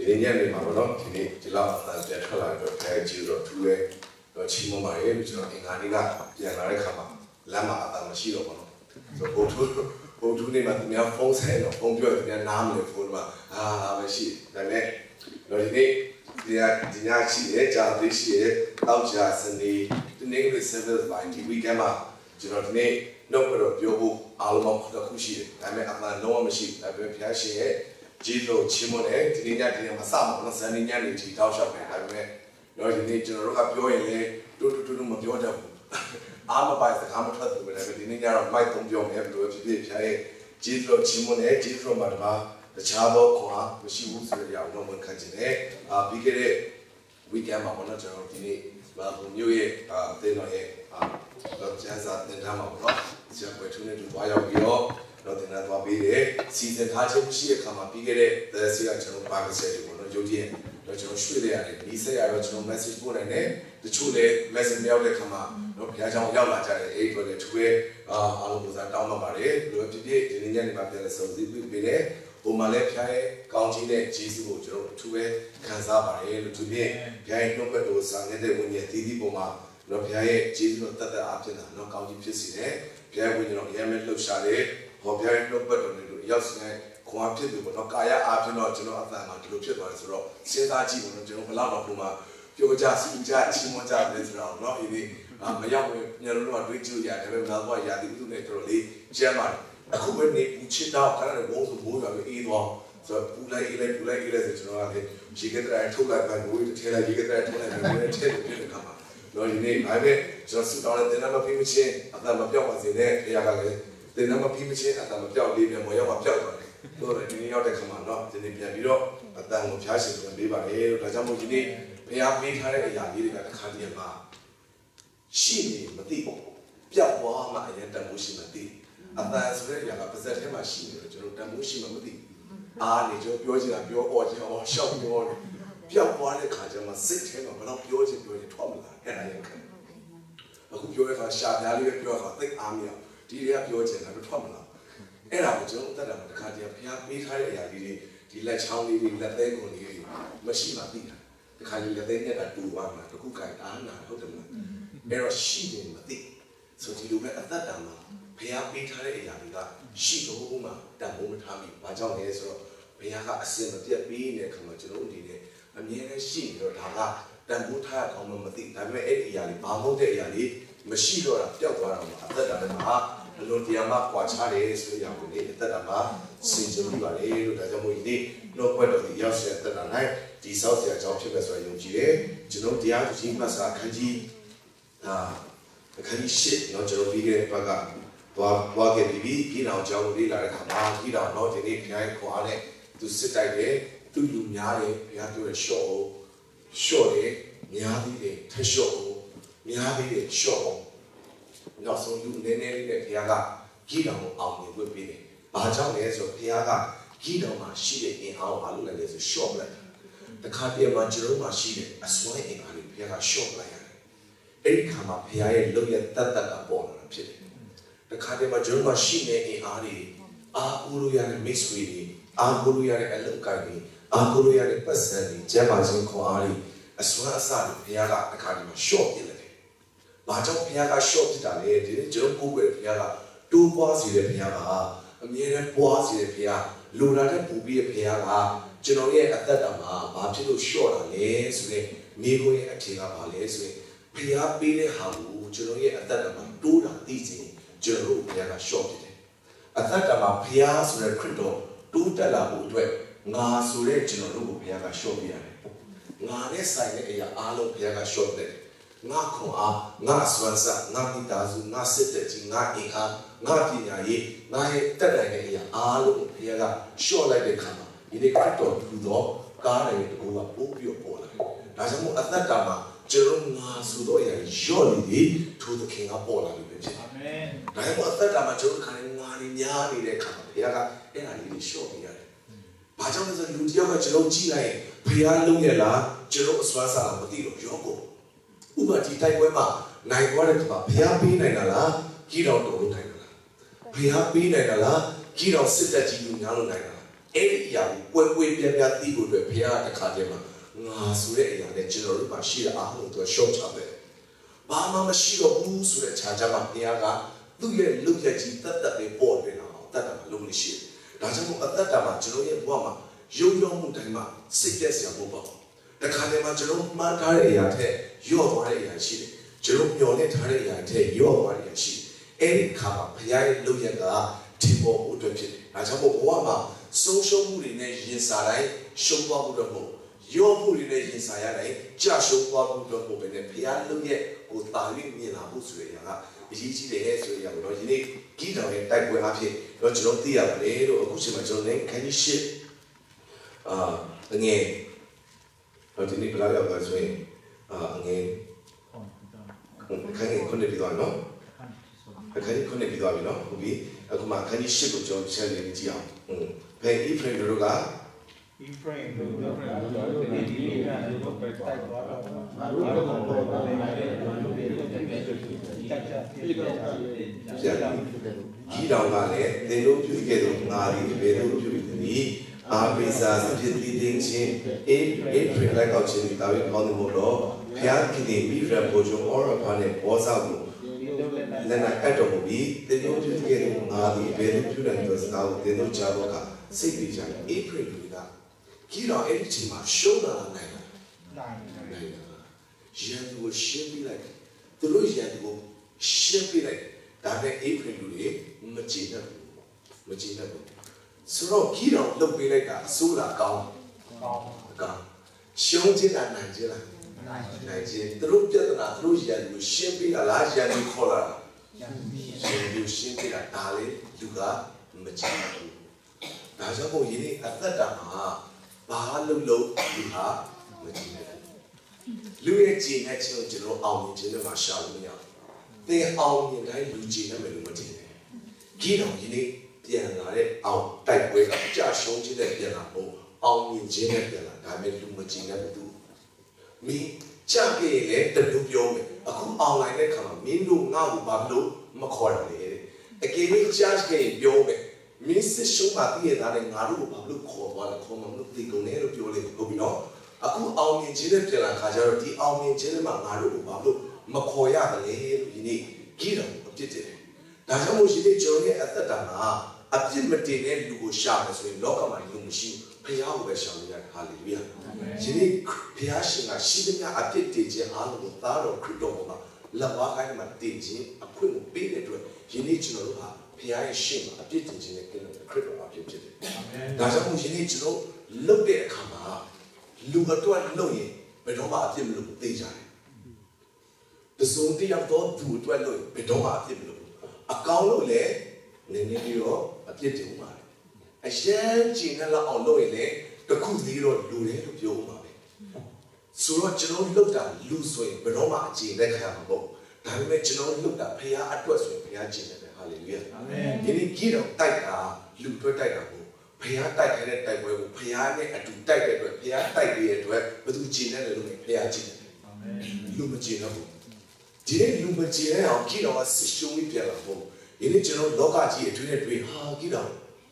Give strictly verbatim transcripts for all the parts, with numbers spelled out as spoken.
ဒီနေ့ညနေမှာပေါ့နော်ဒီနေ့ဒီလောက်အတန်ပြန်ထွက်လာတော့ဖဲကြည့်တော့ထူးရဲတော့ချီးမွမ်းပါရဲ့ကျွန်တော်အင်္ဂါနေ့ကပြန်လာတဲ့ခါမှာလမ်းမှာအတန်မရှိတော့ဘူးနော်ဆိုတော့ဘုသူဘုသူနေမှာသူများဖုန်းဆက်တော့ဖုန်းပြောသူများနားမလဲဖုန်းမှာအာမရှိဒါနဲ့တော့ဒီနေ့ဒီကဒီညရှိရဲ့ဂျာသိရှိရဲ့အောက်ဂျာစနေဒီနေ့ကဆက်ဗစ်ပိုင်းဒီ weekend မှာကျွန်တော်ဒီနေ့တော့တော့ပြောဖို့အားလုံးတော့ခုရှိတယ်ဒါပေမဲ့အမှန်လုံးဝမရှိဘူးဒါပေမဲ့ဖျားရှင်ရဲ့ကြီးလို့ချင်းမနဲ့ဒီနေ့ညဒီနေ့မှာစမှာနော်ဇန်နေညနေဒီတောက်လျှောက်ပဲဒါပေမဲ့တော့ဒီနေ့ကျွန်တော်တို့ကပြောရင်လေတူတူတူမပြောတတ်ဘူးအားမပိုင်စကားမထွက်ဘူးပဲဒါပေမဲ့ဒီနေ့ညတော့မိုက်သုံးပြောမယ်ဘယ်လိုဖြစ်ဖြစ်ဖျားရဲ့ကြီးလို့ချင်းမနဲ့ကြီးလို့မှာတပါတခြားသောခွာမရှိဘူးဆိုရအောင်တော့ဝန်ခံချင်တယ်အာပြီးခဲ့တဲ့ weekend မှာပေါ့နော်ကျွန်တော်ဒီနေ့ဘာလို့မျိုးရဲ့အာတင်းတော်ရဲ့အာတော့ကျန်းစာတင်ထားမှာပေါ့နော်ဆရာပွဲထုံးနေတူသွားရောက်ပြီးတော့တော့တင်ထားသွားပြီးတယ်စီစဉ်ထားခြင်းရှိတဲ့အခါမှာပြီးခဲ့တဲ့ဆရာကျွန်တော်ပါကဆက်တွေပေါ့နော်ရုပ်ကြီးတော့ကျွန်တော်ရွှေ့လိုက်ရတယ်ဒီဆက်ရတော့ကျွန်တော် message ပို့နိုင်တယ်တချို့လည်း message မရောက်တဲ့အခါမှာတော့ဘုရားကျောင်းရောက်လာကြတယ်အဲ့ဒီတော့လည်းသူရဲ့အာအားလုံးကိုစားတောင်းပါပါတယ်ဘယ်လိုဖြစ်ဖြစ်ဒီနေ့ညနေမှာပြန်လဲစုံစည်းပြီးပြီးတယ်ဟိုမှာလည်းဖျားရဲ့ကောင်းကြီးတဲ့ဂျေဇုကိုကျွန်တော်အထူးပဲခံစားပါတယ်လို့သူပြင်ဖျားရဲ့နှုတ်ဘက်ကိုစာနေတဲ့ဝိညာဉ်တည်တည်ပုံမှာတော့ဖျားရဲ့ဂျေဇုတော်တတ်တတ်အားဖြင့်တော့ကောင်းကြီးဖြစ်စေတယ်ဖျားရဲ့ဝိညာဉ်တော်ရဲမဲ့လှုပ်ရှားတယ်ဟောဖျားရဲ့နှုတ်ဘက်တော်တွေကိုရောက်စတဲ့ခွန်အားဖြစ်တယ်ပေါ့နော်ကာယအားဖြင့်တော့ကျွန်တော်အသံမှာဒီလိုဖြစ်သွားတယ်ဆိုတော့စဉ်းစားကြည့်ပေါ့နော်ကျွန်တော်ဘယ်လောက်တော့ပုံမှာပြောကြစီကြအချင်းမကြတယ်ဆိုတော့เนาะဒီနေ့မရောက်ဘူးညလုံးတော့တွေးကြည့်ရတယ်ဒါပေမဲ့နောက်တော့ရာသီဥတုနဲ့တော်တော်လေးကျန်းပါတယ်အခုပဲနေပူချစ်တော့ခဏနဲ့ဘုံဆိုဘိုးရွာပြီးအေးသွားဆိုတော့ပူလိုက်အေးလိုက်ပူလိုက်အေးလိုက်ဆိုကျွန်တော်ကလေရေကတဲ့ထုတ်လိုက်ပါဘူးထဲလိုက်ရေကတဲ့ထုတ်လိုက်ပါဘူးထဲပြည့်တဲ့ခါမှာတော့ဒီနေ့ဒါပေမဲ့ကျွန်တော်စတောင်းတဲ့တင်နမဖိမချင်းအတမပြောက်ပါစေနဲ့ခရကလည်းတင်နမဖိမချင်းအတမပြောက်လေးပြန်မရောက်ပါပြောက်သွားတယ်တော့ဒီနေ့ရောက်တဲ့ခါမှာတော့ဒီနေ့ပြန်ပြီးတော့အတန်ကိုဖျားရှင်ပြန်ပေးပါလေလို့ဒါကြောင့်မို့ဒီနေ့ဖျားပေးထားတဲ့အရာလေးတွေကတစ်ခါတည်းမှာရှိနေမသိဘူးပြောက်သွားမှအရင်တန်ဖို့ရှိမှသိအတန်ဆိုတဲ့အရာကပါဇက်ထဲမှာရှိနေတယ်ကျွန်တော်တန်မိုးရှိမှမသိအားနေကျွန်တော်ပြောချင်တာပြောអော်ချင်အောင်ရှောက်ပြောတယ်ပြောက်သွားတဲ့ခါကျမှစိတ်ထဲမှာဘယ်တော့ပြောချင်ပြောချင်ထွက်မလာအဲ့ဒါရင်ခံအခုပြောတဲ့ခါရှာပြားလေးပဲပြောတာသိအားမရဒီတွေကပြောချင်တာထွက်မလာအဲ့ဒါကိုကျွန်တော်တက်တာမှာတစ်ခါတည်းဖျားပေးထားတဲ့အရာလေးတွေဒီလက်ချောင်းလေးတွေလက်သေးကုန်လေးတွေမရှိမှသိတာတစ်ခါလေးလက်သေးနဲ့တူသွားမှာတခုကင်အားနာဟုတ်တယ်မလားအဲ့တော့ရှိတယ်မသိဆိုဒီလိုပဲအသက်တာမှာဘုရားပေးထားတဲ့အရာတွေကရှိတော့မှတန်ဖိုးမထားမိဘာကြောင့်လဲဆိုတော့ဘုရားကအစင်မပြတ်ပေးနေတဲ့ခါမှာကျွန်တော်တို့ဒီနေ့အမြဲတမ်းရှိနေတော့ဒါကတန်ဖိုးထားအောင်မသိဒါပေမဲ့အဲ့ဒီအရာလေးဘာမဟုတ်တဲ့အရာလေးမရှိတော့တာပျောက်သွားတော့မှအသက်တာမှာအလုံးတရားမှကွာခြားတယ်ဆိုရအောင်လေအသက်တာမှာစင်ကြယ်ပြီးပါလေလို့ဒါကြောင့်မို့ဒီနေ့တော့ဘက်တော်ဒီရောက်တဲ့အသက်တာ၌ဒီဆောက်ဆရာကြောင့်ဖြစ်မဲ့ဆိုရယုံကြည်တယ်ကျွန်တော်တရားကြီးမှစာခန်းကြီးအာအခန်းကြီးရှစ်เนาะကျွန်တော်ပြီးခဲ့တဲ့ဘက်ကသွားသွားခဲ့ပြီးပြည်တော်ကျောင်းကိုလေ့လာတဲ့ခါမှာပြည်တော်တော့ဒီနေ့ခရိုင်ခွာနဲ့သူစစ်တိုက်တယ်သူလူများတယ်ဘုရားပြောရရှော့ရှော့တယ်များပြီးတယ်ထရှော့များပြီးတယ်ရှော့နောက်ဆုံးလူနည်းနည်းလေးနဲ့ဘုရားကပြည်တော်ကိုအောင်မြင်ဝင်ပေးတယ်ဘာကြောင့်လဲဆိုတော့ဘုရားကပြည်တော်မှာရှိတဲ့အင်အားကိုအားလုံးလည်းဆိုရှော့လိုက်တခါတည်းမှာကျွန်တော်မှာရှိတဲ့အစွမ်းအင်အားလေးဘုရားကရှော့လိုက်ရတယ်အဲ့ဒီခါမှာဘုရားရဲ့လုံရတတ်တတ်ကပေါ်လာတာဖြစ်တယ်တခါတည်းမှာကျွန်တော်ရှိနေတဲ့အင်အားတွေအာကိုလိုရတဲ့မိတ်ဆွေတွေအာကိုလိုရတဲ့အလုပ်ကိုင်တွေအာကိုလိုရတဲ့ပတ်စံတွေကျမ်းပါခြင်းခွန်အားတွေအစွမ်းအစတွေဘုရားကတခါတည်းမှာရှော့ပြလိုက်တယ်။ဘာကြောင့်ဘုရားကရှော့ပြတာလဲဒီနေ့ကျွန်တော်ကိုယ်ကိုယ်ဘုရားကတိုးပွားစေတဲ့ဘုရားကအမြဲတမ်းပွားစေတဲ့ဘုရားလိုလားတဲ့ပူပြီးတဲ့ဘုရားကကျွန်တော်ရဲ့အသက်တာမှာဘာဖြစ်လို့ရှော့တာလဲဆိုတဲ့မိကိုရဲ့အထင်ကပါလဲဆိုရင်ဘုရားပေးတဲ့ဟာကိုကျွန်တော်ရဲ့အသက်တာမှာတိုးတာသိစေကျွန်တော်ဘုရားကရှော့ပြတယ်အသက်တာမှာဘုရားဆိုတဲ့ခရစ်တော်တိုးတက်လာဖို့အတွက်ငါဆိုတဲ့ကျွန်တော်တို့ကိုဘုရားကရှော့ပြရတယ်ငါနဲ့ဆိုင်တဲ့အရာအားလုံးဘုရားကရှော့တယ်ငါခွန်အားငါစွမ်းစားငါမိသားစုငါစစ်တဲ့ကြီးငါအင်အားငါပညာရေးငါရဲ့တက်နိုင်တဲ့အရာအားလုံးဘုရားကရှော့လိုက်တဲ့ခါမှာဒီနေ့ခရစ်တော်ထူသောကားတဲ့တကူကပိုးပြီးပေါ်လာတယ်ဒါကြောင့်မို့အသက်တာမှာကျွန်တော်ငါဆိုတော့အရာရော့နေပြီးထိုသခင်ကပေါ်လာပြီပဲဖြစ်တယ်အာမင်ဒါကြောင့်အသက်တာမှာကျွန်တော်ခါနေငါနေများနေတဲ့ခါမှာဘုရားကအဲ့ဒါလေးကိုရှော့ပြရတယ်ဘာကြောင့်လဲဆိုလူတယောက်ကကျွန်တော်ကြည့်လိုက်ရင်ဘုရားလုံးရလားကျွန်တော်အစွမ်းစားမသိတော့ရောကိုဥပမာဒီတိုက်ပွဲမှာနိုင်သွားတဲ့ခါမှာဘုရားပေးနိုင်တာလားကြီးတော်တော်လို့နိုင်တာလားဘုရားပေးနိုင်တာလားကြီးတော်စစ်တပ်ကြီးလူများလို့နိုင်တာလား area where we be a people to appear at the Kadima. Nasure and the general Bashir Ahu to a short of it. Bama Mashiro moves with a Chajama Niaga, do you look at it that they bought in that lonely ship? Rajamu at that time, Janoya Wama, Yoyo Mutama, Sickness Yamuba. The Kadema Jerome Mantare, your warrior sheet. Jerome Yonetare, take your warrior sheet. Any Kama, Payai Luyaga, Timo Utopi, Rajamu Wama, social mood in Asian Sarai, Showa Mudamo. Your mood in Asian Sarai, Jashowa Mudamo, and a piano yet, or Tali Mina Buswaya. Easy the hair so young, not in Gita and type where happy, not your dear, or Kushima name, can you ship? Ah, again. Not in the blood of us way. Ah, again. Can you connect with one? No? I can't connect with one, no? We, a command, can you ship with your child in the Gia? Pay Ephraim the Ruga? Ephraim He don't vale, they don't do get Nari, they don't do it. Abisa, Jitting, April like our chin without on the motor, Piaki, Bifra Bojo, or upon it, was out. Then I had to be, they don't do get Nari, they don't do it, now they don't Javoka, Sigrid, April with that. Kira anything, show the nine. Jan will ship like the Louisiana will ship like that. April today, Machina, Machina. So, Kira look be like a solar gown. Shown it at Nigeria. Nigeria, the Louisiana will ship it a large young collar. You ship it at Dali, Yuga, Machina. Najapo Yini at that time. Bahalu low, Yuha, Machina. Louis had children on the Mashalia. They are in a Eugene Melumatin. Gino, you need Pianare out, type way up, just shown to the piano, on in Jenna, I made Lumagina do. Me, Jackie, the Lupio, a good online come, Mindu now, Bablu, Macaulay. Again, just gave Yome. Missus Shumati and Naru, Bablu, Corval, Common, the Gonero, Gobino. Aku awam yang jenis jalan kajar di awam yang jenis mangaru baru makoya balik ini kira betul. Dalam musim ini jauhnya ada dana, abis mati ni lugu syam sesuai lokal mana lugu musim pihak bersama dengan haleluya. Jadi pihak singa sidnya abis tiada alam utara krido mana lawakan mati je aku mungkin itu. Jadi cuma lupa pihak singa abis tiada krido abis betul. Dalam musim ini cuma lebih kama. Luga tuan loye, bedoma atim lu tejai. Pesonti yang tu tu tuan loye, bedoma atim lu. Akau lo le, nene dia atim tu umar. Asyik cina la on loye le, keku dia lu le lu dia umar. Surah jenuh lu dah lu soy, bedoma cina kaya mampu. Tapi me jenuh lu dah pria atwa soy, pria cina le, haleluya. Jadi kira tak dah, lu tu tak dah. Pihak tak ada tak boleh, pihak ni ada tak ada, pihak tak ada tu, betul Cina le lu ni, pihak Cina. Lu macam apa? Jadi lu macam apa? Kita orang sesuai pihak apa? Ini jenuh lokal je, tu ni tu, ha kita.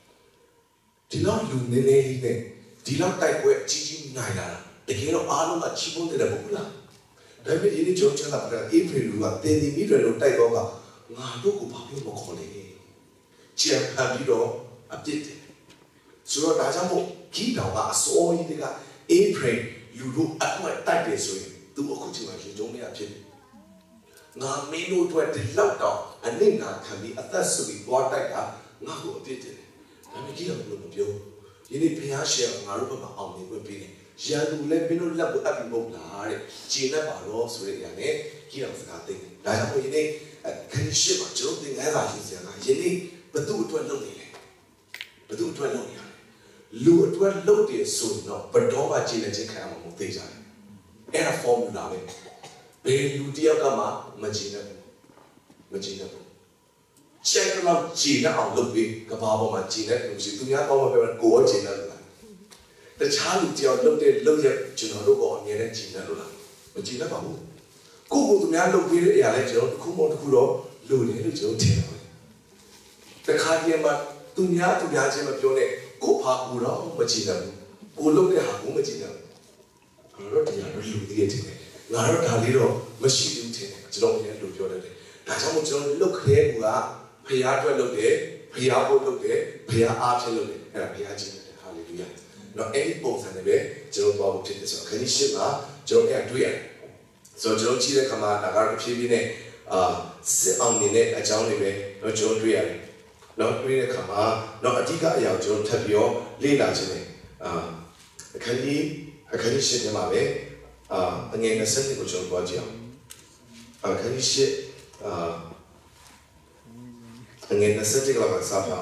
Tidak lu ni ni ni, tidak tak boleh cici naik lah. Tapi kalau alam macam pun tidak boleh. Tapi ini jenuh cakap pada April lu, tadi ni tu lu tak boleh. Ngadu ku bapak lu makan ni. Siapa hari tu update. So, dalam kita orang asal ini kan, April, Euro, aku tak bersoi, tu aku cuma hijau ni aja. Ngah menu tu ada laptop, ane ngah kami atas suami buat tak ah, ngah aku update. Tapi kita belum tahu. Ini pihak share ngaruh apa awam ni pun pilih. Jangan lupa menu lap api mula, Cina baru surat yang ni kita sekarang. Dalam ini kan share macam tu dengan apa sahaja. Jadi betul betul lori, betul betul lori. Lu tuan lu dia sunno, berdoa cina cina kamu mesti jadi. Era formula ni, belu dia kama macina, macina. Cakap kalau cina awak lebih kebaba macina, mesti dunia kau macam gua cina tu lah. Tercalu dia lu dia lu dia cina lu kau ni ada cina lu lah, macina kamu. Kau tu dunia lu pilih ya le cina, kau mau tu lu lu ni lu cina cina. Terkadang mah dunia tu biasa macam ni. ကိုဘာကိုတော့မကြည့်နိုင်ဘူးကိုလုပ်တဲ့ဟာကိုမကြည့်နိုင်ဘူးအဲ့တော့တရားတို့လူတည်းတင်တယ်ငါတို့ဒါလေးတော့မရှိဘူးတင်တယ်ကျွန်တော်လည်းလူပြောတတ်တယ်ဒါကြောင့်မို့ကျွန်တော်လုတ်ခဲကူကဖျားအတွက်လုပ်တယ်ဖျားဖို့လုပ်တယ်ဖျားအားဖြင့်လုပ်တယ်အဲ့ဒါဖျားခြင်းတယ်ဟာလေလုယာတော့အဲ့ဒီပုံစံနဲ့ပဲကျွန်တော်သွားဖို့ဖြစ်တယ်ဆိုတော့ခဏရှင်းမှာကျွန်တော်အဲ့တွေ့ရတယ်ဆိုတော့ကျွန်တော်ကြည့်တဲ့ခါမှာဒါကတော့ဖြည်းဖြည်းနဲ့အာစစ်အောင်နေတဲ့အကြောင်းတွေပဲတော့ကျွန်တော်တွေ့ရတယ်နော်တွေ့တဲ့ခါမှာတော့အဓိကအရာကျွန်တော်ထပ်ပြီးတော့လေ့လာခြင်းနဲ့အာအခန်းကြီးအခန်းကြီးရှင်းထဲမှာပဲအာအငယ်၂၀ကိုကျွန်တော်သွားကြည့်အောင်အခန်းကြီးရှင်းအာအငယ်၂၀ကလာမှာစားပါ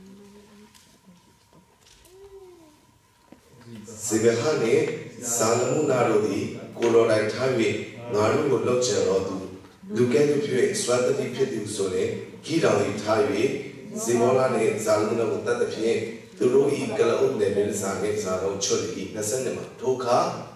စေဘဟန်နဲ့ဇာလမုနာတို့သည်ကိုလိုတိုင်းထား၍ငါတို့ကိုလောက်ချင်တော်သူလူကဲ့သို့ဖြစ်၍စွမ်းတတိဖြစ်သူဆိုရင်ကြီးတော်၏ထား၍ဇေဘောလာနှင့်ဇာလမုနာကိုတတ်သဖြင့်သူတို့၏ကလအုပ်နယ်ပြည်စာနှင့်ဇာတော်ချွတ်၏၂၀မှာထိုအခါ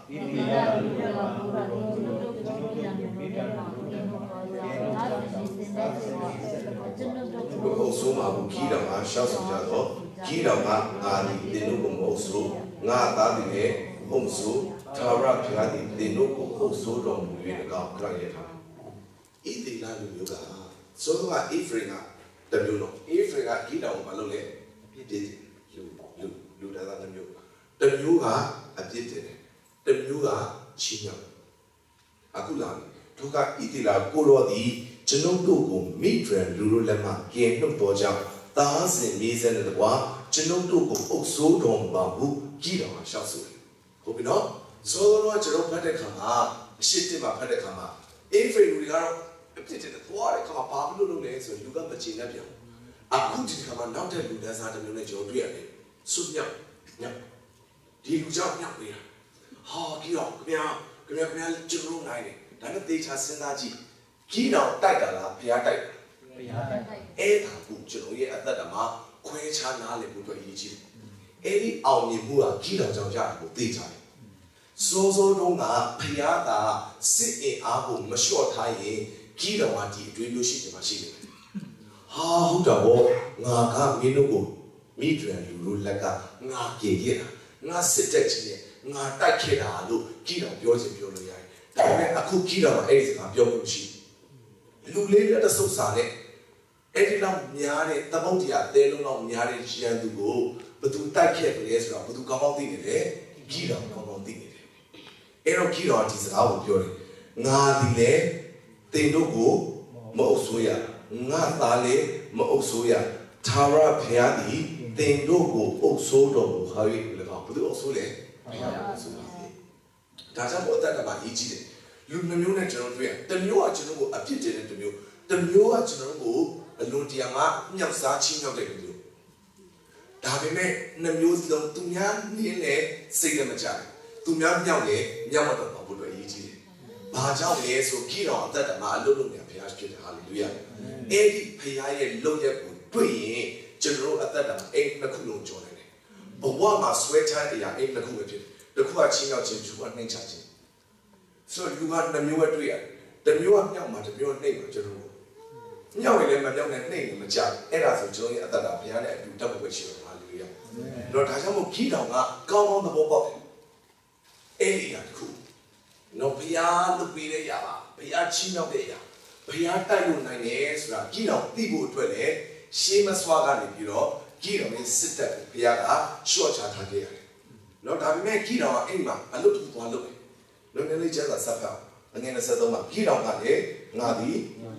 ဘုဆိုမှာဘူးကြီးတော်ကရှောက်ဆောင်ကြတော့ကြီးတော်ကငါသည်တင်တို့ကိုမဟုတ်ဆိုငါသားသည်လည်းဘုံဆိုသာရဖျားသည်တင်တို့ကိုဟုတ်ဆိုတော်မူ၍၎င်းကြရထားဣတိလာလူမျိုးကဆိုတော့အေဖရင်ကတမျိုးတော့အေဖရင်ကကြီးတော်ကိုမလုပ်လေပြစ်တယ်လူလူလူသားသားတမျိုးတမျိုးကအပြစ်တယ်တမျိုးကချီးမြှောက်အခုလာသူကဣတိလာကိုရောသည်ကျွန်ုပ်တို့ကိုမိဒရန်လူတို့လက်မှကင်နှုတ်တော်ကြောင့်သားစဉ်မြေးစဲတဲ့ကွာကျွန်ုပ်တို့ကိုအုပ်ဆိုးတော်မူပါဘူးကြီးတော်ရှောက်ဆိုတယ်ဟုတ်ပြီနော်ဆိုတော့ကျွန်တော်ဖတ်တဲ့ခါမှာအရှိတင်မှာဖတ်တဲ့ခါမှာအေဖရီလူတွေကတော့အပြစ်တင်တဲ့သွားတဲ့ခါမှာဘာလို့လုပ်လဲဆိုလူကမချင်တတ်ပြန်အခုဒီခါမှာနောက်တဲ့လူတန်းစားတစ်မျိုးနဲ့ကျွန်တော်တွေ့ရတယ်ဆုမြောက်ညဒီလူကြောင့်ညနေတာဟာကြီးတော့ခင်ဗျာခင်ဗျာခင်ဗျာကျွန်တော်နိုင်တယ်ဒါနဲ့သေချာစဉ်းစားကြည့်ကြီးတော်တိုက်တာလားဖျားတိုက်တာဖျားတိုက်အဲ့ဒါကိုကျွန်တော်ရဲ့အသက်တာမှာခွဲခြားနားလည်ဖို့အတွက်အရေးကြီးတယ်အဲ့ဒီအောင်မြင်မှုကကြီးတော်ကြောင့်ရတယ်ကိုသိကြတယ်စိုးစိုးတုံးကဖျားကစစ်အင်အားကိုမလျှော့ထားရင်ကြီးတော်ကဒီအတွေ့မျိုးရှိတယ်မှာရှိတယ်ဟာဟုတ်တော့ငါကမင်းတို့ကိုမိဒရန်လူတို့လက်ကငါကြေခဲ့တာငါစစ်တက်ကြီးနဲ့ငါတိုက်ခဲ့တာလို့ကြီးတော်ပြောချင်ပြောလို့ရတယ်ဒါပေမဲ့အခုကြီးတော်ကအဲ့ဒီစကားပြောလို့ရှိလူလေးလက်တဆုပ်စာနဲ့အဲ့ဒီလောက်များတဲ့သမုတ်တရားတဲလုံးလောက်များတဲ့ရန်သူကိုဘသူတိုက်ခဲ့ပြီလဲဆိုတော့ဘသူကောင်းကောင်းသိနေတယ်ကြီးတော်ကောင်းကောင်းသိနေတယ်အဲ့တော့ကြီးတော်ဒီစကားကိုပြောတယ်ငါဒီလေတင်တို့ကိုမအုပ်ဆိုးရငါသားလေမအုပ်ဆိုးရသာရဖျားသည်တင်တို့ကိုအုပ်ဆိုးတော်မူဟာ၍လည်းကောင်းဘသူအုပ်ဆိုးလဲဖျားအုပ်ဆိုးပါလေဒါကြောင့်ဘောတတ်တာပါရေးကြည့်တယ်လူနှမျိုးနဲ့ကျွန်တော်တွေ့ရတမျိုးကကျွန်တော်ကိုအပြစ်တင်တဲ့တမျိုးတမျိုးကကျွန်တော်ကိုအလွန်တရာမှမြောက်စားချင်းမြောက်တဲ့တမျိုးဒါပေမဲ့နှမျိုးစလုံးသူများနင်းလေစိတ်လည်းမကြဘူးသူများမြောက်လေမြောက်တော့ဘာလို့လဲအရေးကြီးတယ်ဘာကြောင့်လဲဆိုကြည့်တော့အသက်တာမှာအလုပ်လုပ်နေဘုရားဖြစ်တယ်ဟာလေလုယာအဲ့ဒီဘုရားရဲ့လုပ်ရက်ကိုတွေ့ရင်ကျွန်တော်အသက်တာမှာအဲ့နှစ်ခုလုံးကြော်နေတယ်ဘဝမှာဆွဲချတဲ့အရာအဲ့နှစ်ခုပဲဖြစ်တယ်တစ်ခုကချင်းမြောက်ခြင်းတစ်ခုကနှိမ့်ချခြင်းဆိုလူကနှမျိုးပဲတွေ့ရတယ်တမျိုးကမြောက်မှာတမျိုးနှိမ့်မှာကျွန်တော်မြောက်ရင်လည်းမမြောက်နဲ့နှိမ့်ရင်မကြအဲ့ဒါဆိုကျွန်တော်ရဲ့အသက်တာဘုရားနဲ့အတူတက်ဖို့ပဲရှိတယ်ဟာလေလုယာတော့ဒါကြောင့်မို့ကြီးတော်ကကောင်းကောင်းသဘောပေါက်တယ်အဲ့ဒီကတခုနော်ဘုရားလုပ်ပေးတဲ့အရာပါဘုရားချီးမြှောက်တဲ့အရာဘုရားတိုက်လို့နိုင်တယ်ဆိုတာကြီးတော်သိဖို့အတွက်လည်းရှေးမစွာကနေပြီးတော့ကြီးတော်ရဲ့စစ်တပ်ဘုရားကရှော့ချထားခဲ့ရတယ်နော်ဒါပေမဲ့ကြီးတော်ကအဲ့မှာအလုပ်တူသွားလုပ်တယ်လုံးနေလေးကျတာဆက်ဖက်အငယ်၂၃မှာကြီးတော်ကလည်းငါသည်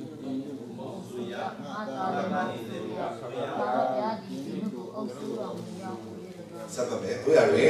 ဆက်ဖက်ပဲတွေ့ရတယ်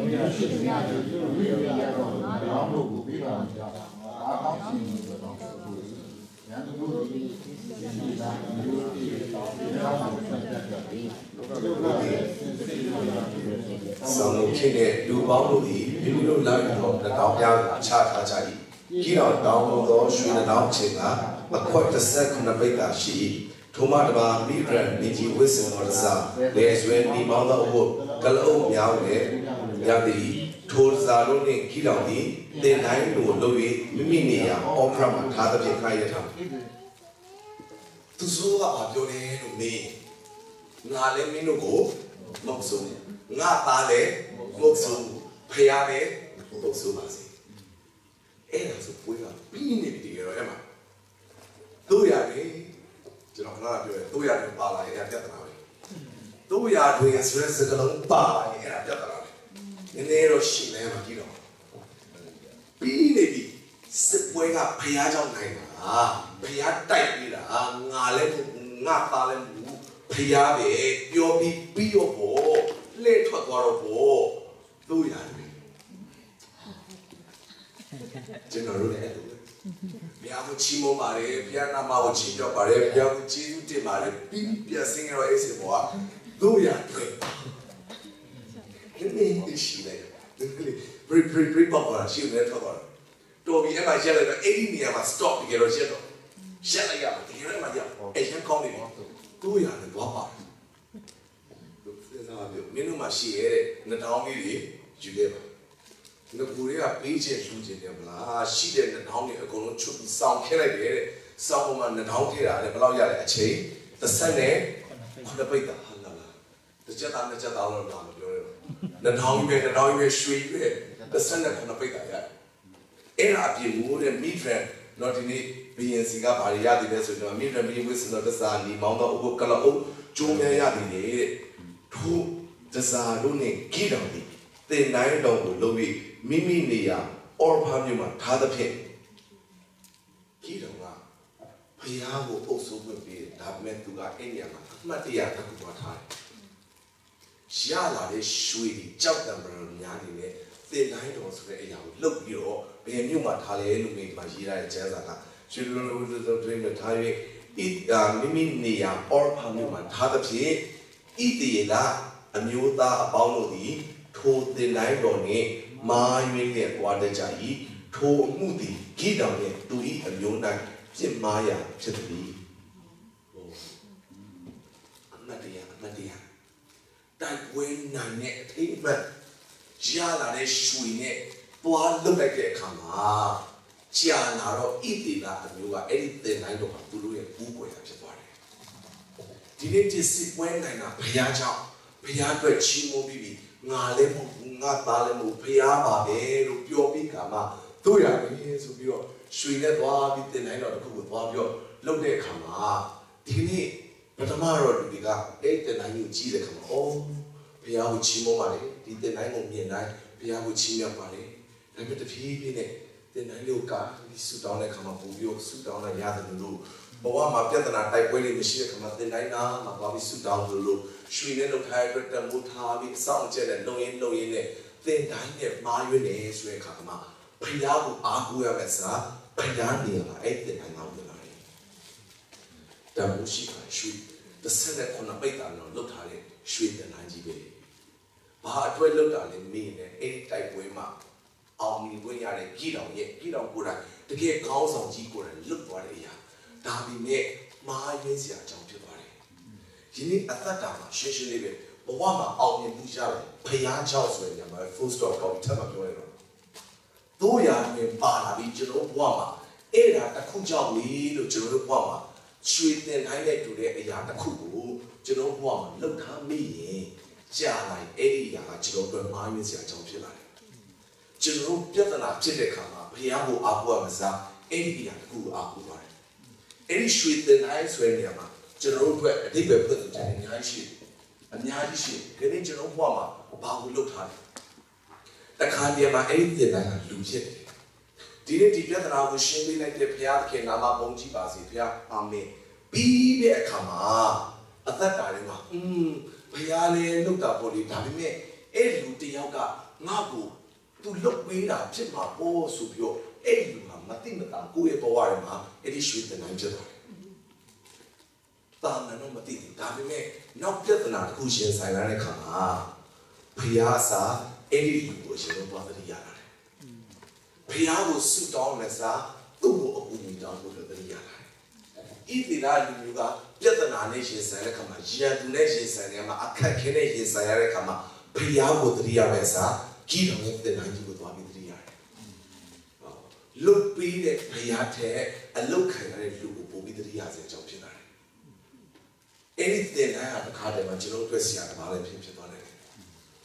ဆောင်းလို့ဖြစ်တဲ့လူပေါင်းတို့သည်မိမိတို့လိုက်တော်တတော်ပြားချထားကြ၏ကြီးတော်တောင်းသောရွှေတောင်းခြင်းကအခွက်တစ်ဆက်ခုနှစ်ပိတ်သာရှိထိုမှတပါမိဒရန်မိကြီးဝိစင်တော်စားလေဆွေဒီမောင်းသောဘုကလအုပ်မြောင်းနဲ့ရသည်ထိုစားတို့နှင့်ကြီးတော်သည်တင်တိုင်းကိုလုပ်၍မိမိနေရာအော်ဖရမှာထားသဖြင့်ခိုင်းရထားသူစိုးကဘာပြောလဲလို့မေးငါလည်းမင်းတို့ကိုမဟုတ်ဆုံး ngã ta lệ một số phải à về một số mà gì em là số cuối là pin này thì rồi em à tôi à đấy chỉ nói là điều tôi à điều ba lại em biết nào tôi à điều sự sự cái lòng ba lại em biết nào nên đây rồi xin em mà kỹ đâu pin này thì sự cuối là phải à trong này à phải à đại đi là ngã lên ngã ta lên phải à về biểu bị biểu bộ lệ thuật vào bộ tôi àကျွန်တော်တို့လည်းအဲ့လိုဘုရားကိုချီးမွမ်းပါတယ်ဘုရားနာမကိုချီးကြောက်ပါတယ်ဘုရားကိုကျေးဇူးတင်ပါတယ်ပြီးပြဆင်းရောအဲ့ဒီဘောကတို့ရတွေ့ဒီနေ့ရှိတယ်ဒီကလေး break break break ပေါ့ပါရှိနေတော့တော့တော်ပြီအဲ့မှာရက်လိုက်တော့အဲ့ဒီနေရာမှာ stop တကယ်တော့ရက်တော့ရက်လိုက်ရမှာတကယ်တော့မှရက်အဲ့ရန်ကောင်းနေတယ်တို့ရတယ်တော့ပါတို့စဉ်းစားပြောမင်းတို့မှရှိရဲတဲ့နှစ်တောင်းလေးတွေယူခဲ့ပါငါကိုရကပေးချင်လူချင်တယ်ဗလားရှိတဲ့နှစ်ထောင်းတွေအကုန်လုံးချုပ်ပြီးစောင်းခဲလိုက်တယ်တဲ့စောင်းပေါ်မှာနှစ်ထောင်းထည့်တာလေဘယ်လောက်ရလဲအချိန်တစ်ဆက်နဲ့ခုနှစ်ပိတ်တာဟာလာလာတစ်ချက်သားနှစ်ချက်သားလို့တော့မပြောရဘူးနှစ်ထောင်းပဲနှစ်ထောင်းပဲရွှေပဲတစ်ဆက်နဲ့ခုနှစ်ပိတ်တာရတယ်အဲ့ဒါအပြင်မိုးတဲ့မိဖရန်တော့ဒီနေ့ B N C ကဘာတွေရသေးလဲဆိုတော့မိဖရန်မိဝစ်စတော့တစားလီမောင်းတော့အခုကလောက်ကျိုးများရသေးတယ်တဲ့ထို့တစားတို့နဲ့ကြီးတော်ဒီတင်တိုင်းတော်ကိုလုပ်ပြီးမိမိနေရာအော်ဖာမျိုးမှာထားသဖြင့်ကြီးတော်ကဘုရားကိုအုပ်စိုးခွင့်ပေးတယ်ဒါပေမဲ့သူကအဲ့နေရာမှာအမှတ်တရတစ်ခုသွားထားတယ်ရလာတဲ့ရွှေကြီးကြောက်တံပရများနေနဲ့တင်တိုင်းတော်ဆိုတဲ့အရာကိုလှုပ်ပြီးတော့ဘယ်မျိုးမှာထားလဲလို့မိမှာရေးရတဲ့ကျမ်းစာကရွှေလုံးလုံးလုံးတွင်မှာထား၍ဤမိမိနေရာအော်ဖာမျိုးမှာထားသဖြင့်ဤတည်လာအမျိုးသားအပေါင်းတို့သည်ထိုတင်တိုင်းတော်နှင့်မာရွေးနဲ့ကွာတကြ၏ထိုအမှုသည်ဂိတောင်နှင့်သူ၏အမျိုး၌ပြစ်မှားရာဖြစ်သည်အမတ်တရားအမတ်တရားတိုက်ပွဲနိုင်တဲ့အထိအမှတ်ရလာတဲ့ရွှေနဲ့တွားလုတ်လိုက်တဲ့အခါမှာကြာလာတော့ဣတိလာအမျိုးကအဲ့ဒီတင်တိုင်းတော်ကသူတို့ရဲ့ဘူးကွယ်တာဖြစ်သွားတယ်ဒီနေ့ဒီစစ်ပွဲနိုင်တာဘုရားကြောင့်ဘုရားအတွက်ချီးမွမ်းပြီးငါလည်းမဟုတ်ဘူးငါသားလည်းမဟုတ်ဘုရားပါပဲလို့ပြောပြီးကမှတို့ရတယ်ဆိုပြီးတော့ရွှေနဲ့သွားပြီးတင်တိုင်းတော်တစ်ခုကိုသွားပြီးတော့လှုပ်တဲ့အခါမှာဒီနေ့ပထမတော့ဒီကအဲ့တင်တိုင်းကိုကြီးတဲ့အခါမှာအော်ဘုရားကိုချီးမွမ်းပါလေဒီတင်တိုင်းကိုမြင်တိုင်းဘုရားကိုချီးမြှောက်ပါလေဒါပေမဲ့တဖြည်းဖြည်းနဲ့တင်တိုင်းလို့ကဒီဆူတောင်းတဲ့အခါမှာပုံပြီးတော့ဆူတောင်းလိုက်ရတယ်လို့ဘဝမှာပြဿနာတိုက်ပွဲတွေမရှိတဲ့ခါမှာတင်တိုင်းနာမှာပါပြီးဆူတောင်းလို့ရွှေနဲ့လောက်ထားတဲ့တမိုးထားပြီးစောင့်ကြတဲ့လုံရင်းလုံရင်းနဲ့တင်တိုင်းနဲ့မာရွေးနေဆိုတဲ့ခါမှာဘုရားကိုအားကိုးရမယ်စားဘုရားနေရာအဲ့တင်တိုင်းမှာဝင်လာတယ်တမိုးရှိပါရွှေတစ်ဆက်နဲ့ခုနပိတ်တာတော့လောက်ထားတဲ့ရွှေတင်တိုင်းကြီးပဲဘာအတွက်လောက်တာလဲမင်းနဲ့အဲ့တိုက်ပွဲမှာအောင်မြင်ခွင့်ရတဲ့ကြီးတော်ရဲ့ကြီးတော်ကိုယ်တိုင်တကယ်ခေါင်းဆောင်ကြီးကိုယ်တိုင်လွတ်သွားတဲ့အရာဒါပေမဲ့မာရွေးစရာအကြောင်းဖြစ်သွားတယ်ဒီနေ့အသက်တာမှာရှင်းရှင်းလေးပဲဘဝမှာအောင်မြင်မှုရတယ်ဘုရားကြောင့်ဆိုရင်ညမှာ full stop ကောက်ထပ်မပြောရတော့တို့ရာနဲ့ပါလာပြီးကျွန်တော်ဘဝမှာအဲ့ဒါတစ်ခုကြောင့်လေလို့ကျွန်တော်တို့ဘဝမှာရွှေတင်တိုင်းနဲ့တူတဲ့အရာတစ်ခုကိုကျွန်တော်ဘဝမှာလှုပ်ထားမိရင်ကြာလိုက်အဲ့ဒီအရာကကျွန်တော်တို့မှားယွင်းစရာအကြောင်းဖြစ်လာတယ်ကျွန်တော်ပြဿနာဖြစ်တဲ့အခါမှာဘုရားကိုအားကိုးရမစားအဲ့ဒီအရာတစ်ခုကိုအားကိုးပါတယ်အဲ့ဒီရွှေတင်တိုင်းဆွဲနေရမှာကျွန်တော်တို့အဓိပ္ပာယ်ဖွင့်ဆိုတဲ့အများကြီးရှိတယ်အများကြီးရှိတယ်ဒီနေ့ကျွန်တော်ဘဝမှာဘာကိုလုပ်ထားလဲတခါတည်းမှာအဲ့ဒီတင်တိုင်းကလူဖြစ်တယ်ဒီနေ့ဒီပြဿနာကိုရှင်းပေးလိုက်တဲ့ဘုရားသခင်နာမပုံကြည်ပါစေဘုရားအာမင်ပြီးတဲ့အခါမှာအသက်တာတွေမှာอืมဘုရားလည်းလုပ်တာပေါ့လေဒါပေမဲ့အဲ့လူတယောက်ကငါ့ကိုသူလုပ်ပေးတာဖြစ်မှာပေါ့ဆိုပြီးတော့အဲ့လူကမသိမသာကိုယ့်ရဲ့ဘဝတွေမှာအဲ့ဒီရွှေတင်တိုင်းဖြစ်သွားတယ်တာမန်တော့မသိဘူးဒါပေမဲ့နောက်ပြဿနာတစ်ခုရှင်ဆိုင်လာတဲ့ခါမှာဘုရားစာအဲ့ဒီလူကိုရှင်တော့သွားတည်းရလာတယ်ဘုရားကိုဆုတောင်းမယ်စာသူ့ကိုအကူအညီတောင်းဖို့တည်းရလာတယ်ဣတိလာလူမျိုးကပြဿနာနဲ့ရှင်ဆိုင်တဲ့ခါမှာရန်သူနဲ့ရှင်ဆိုင်တဲ့ခါမှာအခက်ခဲနဲ့ရှင်ဆိုင်ရတဲ့ခါမှာဘုရားကိုတည်းရမယ်စာကြီးတော်ရဲ့တင်တိုင်းကြီးကိုသွားပြီးတည်းရတယ်လုတ်ပြီးတဲ့ဘုရားတဲ့အလုတ်ခံရတဲ့လူကိုပို့ပြီးတည်းရစေအကြောင်းဖြစ်လာတယ်အဲ့ဒီတင်တိုင်းဟာတစ်ခါတည်းမှာကျွန်တော်တို့အတွက်ဆရာတပါးလည်းဖြစ်ဖြစ်သွားတယ်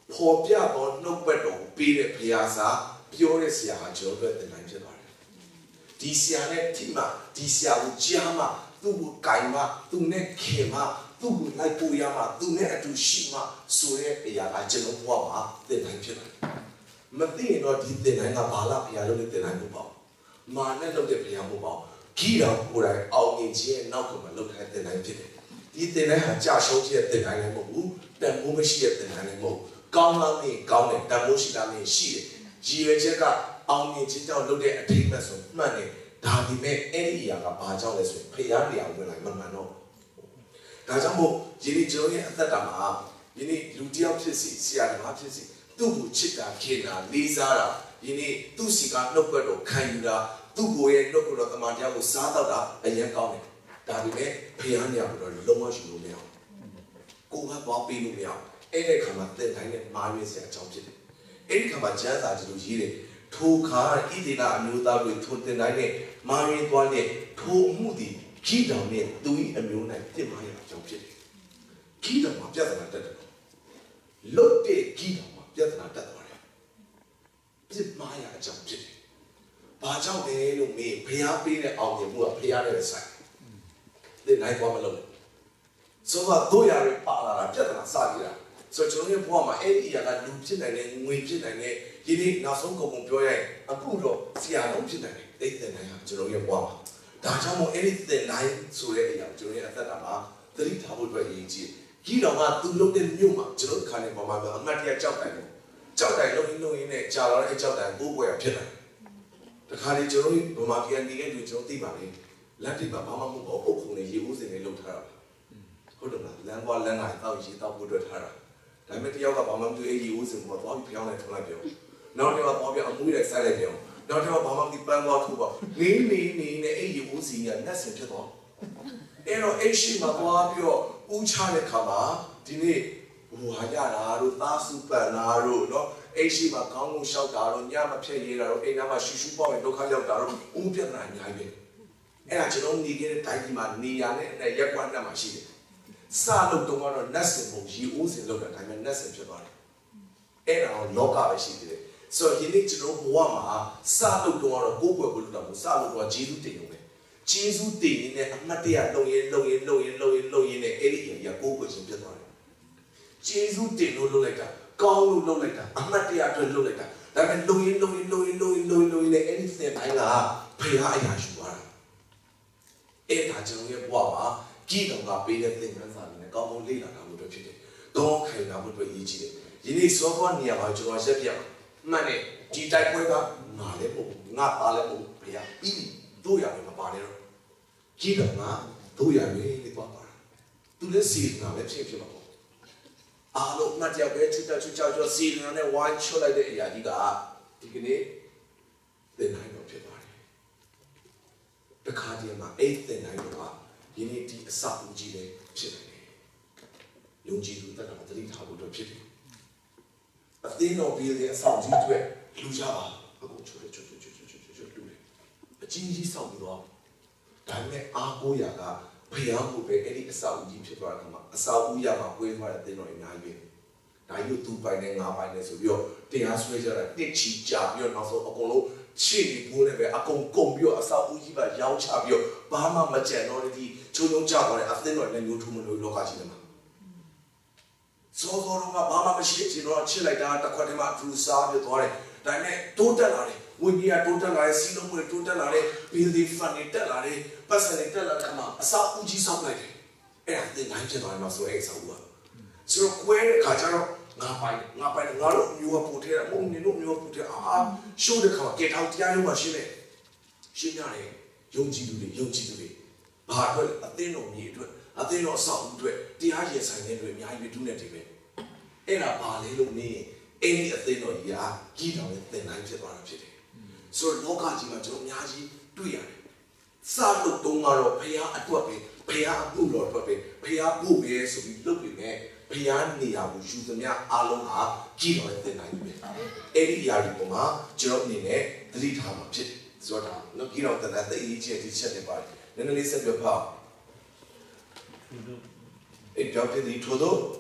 破ပြတော့နှုတ်ပတ်တော်ပေးတဲ့ဘုရားစာပြောတဲ့ဆရာဟာကျွန်တော်တို့သင်တိုင်းဖြစ်သွားတယ်ဒီဆရာနဲ့ဒီမှာဒီဆရာကိုကြားမှာသူ့ကိုဂိုင်မှာသူနဲ့ခင်မှာသူ့ကိုလိုက်ပို့ရမှာသူနဲ့အတူရှိမှာဆိုတဲ့အရာကကျွန်တော်ဘဝမှာသင်တိုင်းဖြစ်လာတယ်မသိရင်တော့ဒီသင်တိုင်းကဘာလာဘုရားလို့သင်တိုင်းမဟုတ်ပါဘူးမာနဲ့လုပ်တဲ့ဘုရားမဟုတ်ပါဘူးဂီတော်ကိုယ်တိုင်အောင်မြင်ခြင်းနောက်ကမှလုပ်တဲ့သင်တိုင်းဖြစ်တယ်ဒီသင်တိုင်းဟာကြာရှုံးခြင်းတဲ့သင်တိုင်းလည်းမဟုတ်ဘူးတန်ဖိုးမရှိတဲ့သင်တိုင်းလည်းမဟုတ်ကောင်းလားမင်းကောင်းတယ်တန်ဖိုးရှိလားမင်းရှိတယ်ရည်ရွယ်ချက်ကအောင်မြင်ခြင်းကြောင့်လုပ်တဲ့အထိတ်မဲ့ဆိုမှန်တယ်ဒါဒီမဲ့အဲ့ဒီအရာကဘာကြောင့်လဲဆိုရင်ဖရားနေရာဝင်လာမှန်မှန်တော့ဒါကြောင့်မို့ယနေ့ကျွန်တော်ရဲ့အသက်တာမှာယနေ့လူတယောက်ဖြစ်စီဆရာသမားဖြစ်စီသူ့ကိုချစ်တာခင်တာလေးစားတာယနေ့သူ့စီကနှုတ်ကပတ်တော်ခံယူတာသူ့ကိုယ်ရဲ့နှုတ်ကပတ်တော်တမန်တရားကိုစားတော့တာအရင်ကောင်းတယ်ဒါပေမဲ့ဖရားနေရာကိုတော့လုံးဝယူလို့မရဘူးကိုယ်ကသွားပေးလို့မရဘူးအဲ့ဒီခါမှာတဲ့တိုင်းနဲ့မာရင်းစရာအကြောင်းဖြစ်တယ်အဲ့ဒီခါမှာကျမ်းစာကြီးလိုရေးတယ်ထိုခါဣတိလအမျိုးသားတွေထိုတဲ့တိုင်းနဲ့မာရင်းသွားတဲ့ထိုအမှုဒီဂိတောင်နဲ့သူ၏အမျိုး၌ပြစ်မှားရအကြောင်းဖြစ်တယ်ဂိတောင်မှာပြဿနာတက်တယ်လွတ်တဲ့ဂိတောင်မှာပြဿနာတက်သွားတယ်ပြစ်မှားရအကြောင်းဖြစ်တယ်ဘာကြောင့်လဲလို့မေးဘုရားပေးတဲ့အောင်မြင်မှုကဘုရားနဲ့ပဲဆိုင်တဲ့နိုင်သွားမလို့ဆိုတော့တို့ရရပါလာတာပြဿနာစပြီးတာဆိုတော့ကျွန်တော်ရဲ့ဘဝမှာအဲ့ဒီအရာကလူဖြစ်နိုင်တယ်ငွေဖြစ်နိုင်တယ်ဒီနေ့နောက်ဆုံးကုန်ကုန်ပြောရရင်အခုတော့ဆရာတော်ဖြစ်နိုင်တယ်တဲ့နိုင်ဟာကျွန်တော်ရဲ့ဘဝမှာဒါကြောင့်မို့အဲ့ဒီတဲ့နိုင်ဆိုတဲ့အရာကျွန်တော်ရဲ့အသက်တာမှာသတိထားဖို့အတွက်အရေးကြီးကြီးတော်ကသူလုပ်တဲ့မြို့မှာကျွန်တော်ခါနေပေါ်မှာအမှတ်တရကြောက်တယ်ကြောက်တယ်လုံးလုံးရင်းနဲ့ကြာတော့အဲ့ကြောက်တယ်ဘိုးဘွယ်ဖြစ်တယ်တခါလေကျွန်တော်ဗမာပြည်နေတဲ့လူကျွန်တော်သိပါလေလက်တိပါဘာမှမဟုတ်ဘူးအုပ်ခုံနဲ့ရေဦးစင်နဲ့လှုပ်ထားတာဟုတ်တယ်မလားလမ်းပေါ်လမ်းလိုက်တော့ရေတောက်ဖို့အတွက်ထားတာဒါပေမဲ့တယောက်ကဘာမှမသိအဲ့ရေဦးစင်ပေါ်သွားပြီးဖျောင်းလိုက်ထုံးလိုက်ပြောနောက်တစ်ခါပေါ်ပြအမွှေးလိုက်ဆိုင်လိုက်ပြောနောက်တစ်ခါဘာမှမသိပန်းသွားထူပါနေနေနေနဲ့အဲ့ရေဦးစင်ကနှက်ဆင်ဖြစ်သွားအဲ့တော့အဲ့ရှိမှာသွားပြီးတော့ဦးချတဲ့ခါမှာဒီနေ့ဟိုဟာရတာတို့သားစုပန်လာတို့နော်အဲ့ရှိမှာခေါင်းကိုရှောက်တာတို့ညမဖြည့်ရတာတို့အိမ်သားမှာရှူရှူပေါ့ရင်ဒုက္ခရောက်တာတို့ဦးပြဿနာအများကြီးပဲအဲ့ဒါကျွန်တော်နေခဲ့တဲ့တိုင်းကြီးမှာနေရနဲ့ရက်ကွက်နဲ့မှာရှိတယ်စလို့တော့ကတော့နတ်စင်ပုံရီဦးစင်လောက်တာဒါပေမဲ့နတ်စင်ဖြစ်သွားတယ်အဲ့ဒါတော့လောကပဲရှိသေးတယ်ဆိုတော့ဒီနေ့ကျွန်တော်ဘဝမှာစလို့တော့ကတော့ကိုယ်ွယ်ကိုလို့တော့စလို့တော့ဂျေဇုတင်ရုံပဲဂျေဇုတင်နေတဲ့အမတ်တရားလုံရင်လုံရင်လုံရင်လုံရင်လုံရင်နဲ့အဲ့ဒီအရာကိုယ်ွယ်ခြင်းဖြစ်သွားတယ်ဂျေဇုတင်လို့လုပ်လိုက်တာကောင်းလို့လုပ်လိုက်တာအမတ်တရားအတွက်လုပ်လိုက်တာဒါပေမဲ့လုံရင်လုံရင်လုံရင်လုံရင်လုံရင်လုံရင်နဲ့အဲ့ဒီစင်တိုင်းကဖရားအရာယူသွားတာအဲ့ဒါကျွန်တော်ရဲ့ဘဝမှာကြီးတော်ကပေးတဲ့သင်ခန်းစာတွေနဲ့ကောင်းကောင်းလေ့လာတာလို့ဖြစ်တယ်။တော့ခိုင်တာဖို့အတွက်အရေးကြီးတယ်။ဒီနေ့စောသွားနေရာမှာကျွန်တော်ရက်ပြမှန်တယ်ဒီတိုက်ပွဲကငါလည်းမဟုတ်ငါသားလည်းမဟုတ်ဘုရားပြီးတို့ရတယ်မပါနဲ့တော့ကြီးတော်ကတို့ရတယ်လေသွားပါသူလည်းစီနာပဲဖြစ်ဖြစ်မှာပေါ့အားလုံးမှတ်ရပဲချစ်တဲ့ချစ်ကြောက်ကြောစီနာနဲ့ဝိုင်းချလိုက်တဲ့အရာကြီးကဒီကနေ့သင်နိုင်တော့ဖြစ်သွားတယ်။တခါတည်းမှာအဲ့သင်နိုင်တော့ယနေ့ဒီအစအဦးကြီးလည်းဖြစ်နေတယ်။ယုံကြည်သူတက်တာတတိထားဖို့တော့ဖြစ်တယ်။အသင်းတော်ပြည်ရဲ့အဆောင်ကြီးတွေလူကြပါအခုချိုးချိုးချိုးချိုးချိုးချိုးချိုးချိုးလူတွေအကြီးကြီးဆောင်ပြီးတော့ဒါနဲ့အားကိုးရာကဘုရားကိုပဲအဲ့ဒီအစအဦးကြီးဖြစ်သွားတဲ့အခါမှာအစအဦးရမှာပွေးသွားတဲ့အသင်းတော်အများကြီးပဲ။ဒါရုပ်သူပိုင်နဲ့ငါပိုင်နဲ့ဆိုပြီးတော့တရားဆွဲကြတာတစ်ချီကြပြီးတော့နောက်ဆုံးအကုန်လုံးရှေ့ဒီပိုးနဲ့ပဲအကုန်ကုန်ပြီးတော့အဆောက်အဦကြီးပါရောင်းချပြီးတော့ဘာမှမကြံတော့တဲ့ဒီချုံချုံကြသွားတဲ့အသင်းတော်နဲ့မျိုးထုံးမလို့လောကကြီးထဲမှာစောစောတော့ဘာမှမရှိချင်တော့ချစ်လိုက်တာတစ်ခွက်တည်းမှာသူစားပြသွားတယ်ဒါနဲ့တိုးတက်လာတယ်ဝိညာဉ်တိုးတက်လာတယ်စီလုံးတွေတိုးတက်လာတယ်ဘီလီဖန်တွေတက်လာတယ်ပတ်စံတွေတက်လာတဲ့မှာအဆောက်အဦကြီးဆောက်လိုက်တယ်အဲ့ဒါသင်တိုင်းဖြစ်သွားတယ်မှာဆိုအဲ့အဆောက်အဦကဆိုတော့ကွဲတဲ့ခါကျတော့ငါပိုင်ငါပိုင်ငါတို့မျိုးကပို့ထဲမုံနေတို့မျိုးပို့ထဲအာရှိုးတဲ့ခါကဲထောက်တရားရုံးမှာရှင်းတယ်ရှင်းရတယ်ယုံကြည်သူတွေယုံကြည်သူတွေဘာအတွက်အသင်းတော်မြေအတွက်အသင်းတော်ဆောက်ဦးအတွက်တရားရင်ဆိုင်တဲ့တွေအများကြီးပဲဒုနဲ့တွေပဲအဲ့ဒါဘာလဲလို့နေအဲ့ဒီအသင်းတော်ကြီးကကြီးတော်ရဲ့သင်တိုင်းဖြစ်သွားတာဖြစ်တယ်ဆိုတော့လောကကြီးမှာကျွန်တော်အများကြီးတွေ့ရတယ်စလို့တုံးကတော့ဖရားအတွက်ပဲဖရားအမှုတော်အတွက်ပဲဖရားဖို့ပဲဆိုပြီးလုပ်ပြီးမဲ့ဘုရားနေရာကိုယူသမျှအားလုံးဟာကြီးတော်ရဲ့သင်တိုင်းပဲအဲ့ဒီຢာဒီပုံမှာကျွန်တော်အနေနဲ့သတိထားမှာဖြစ်ဆိုတော့နော်ကြီးတော်သင်တဲ့သိအချင်းဒီချက်တွေပါတယ်နည်းနည်းလေးဆက်ပြပါအဲ့တော့ဒီထို့သော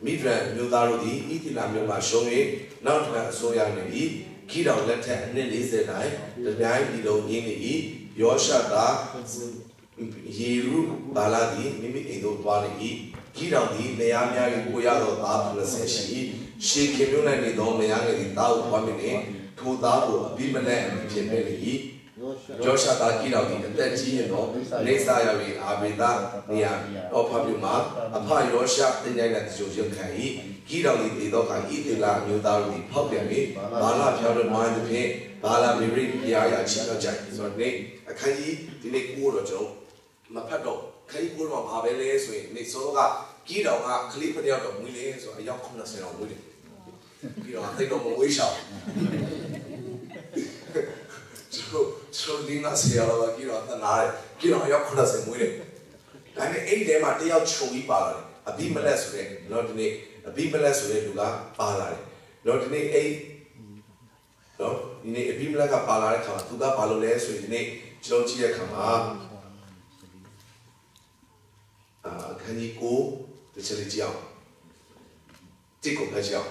Midran, Mudarudi, Itilamuma Shomi, not Soyani, Kidon letter and Nilizai, the nine below Yini, Yoshada, Yeru, Baladi, Mimi Edo Bali, Kidon, Neamia, Goyado, Apulaseshi, she community domain, Tao Pamine, Kodabo, Bimane, Pimeli. Joshua Kidon, the Gino, Nesaya, Abida, Nia, Opabuma, upon Yosha, the Nana Joseph Kai, Kidon, the Doka, Itila, New Darby, Popyami, Bala, Piano, Mind the Pay, Bala, Miri, Yaya, Chino Jack, so they, a Kai, the Nick Muro, Mapato, Kai Guru, Pabele, Nisoga, Kidon, Clipper of Williams, or Yakuna Sen of William. You know, I think of a wish out. So, Dina Sierra, you know, the night, you know, your cousin with it. And eight them are day out showy ballad, a beam less ring, not in a beam less ring, ballad, not in eight. No, in a beam like a ballad, to the paloles with a Georgia Kama. Can you go to Chelijiao? Tickle Pajiao.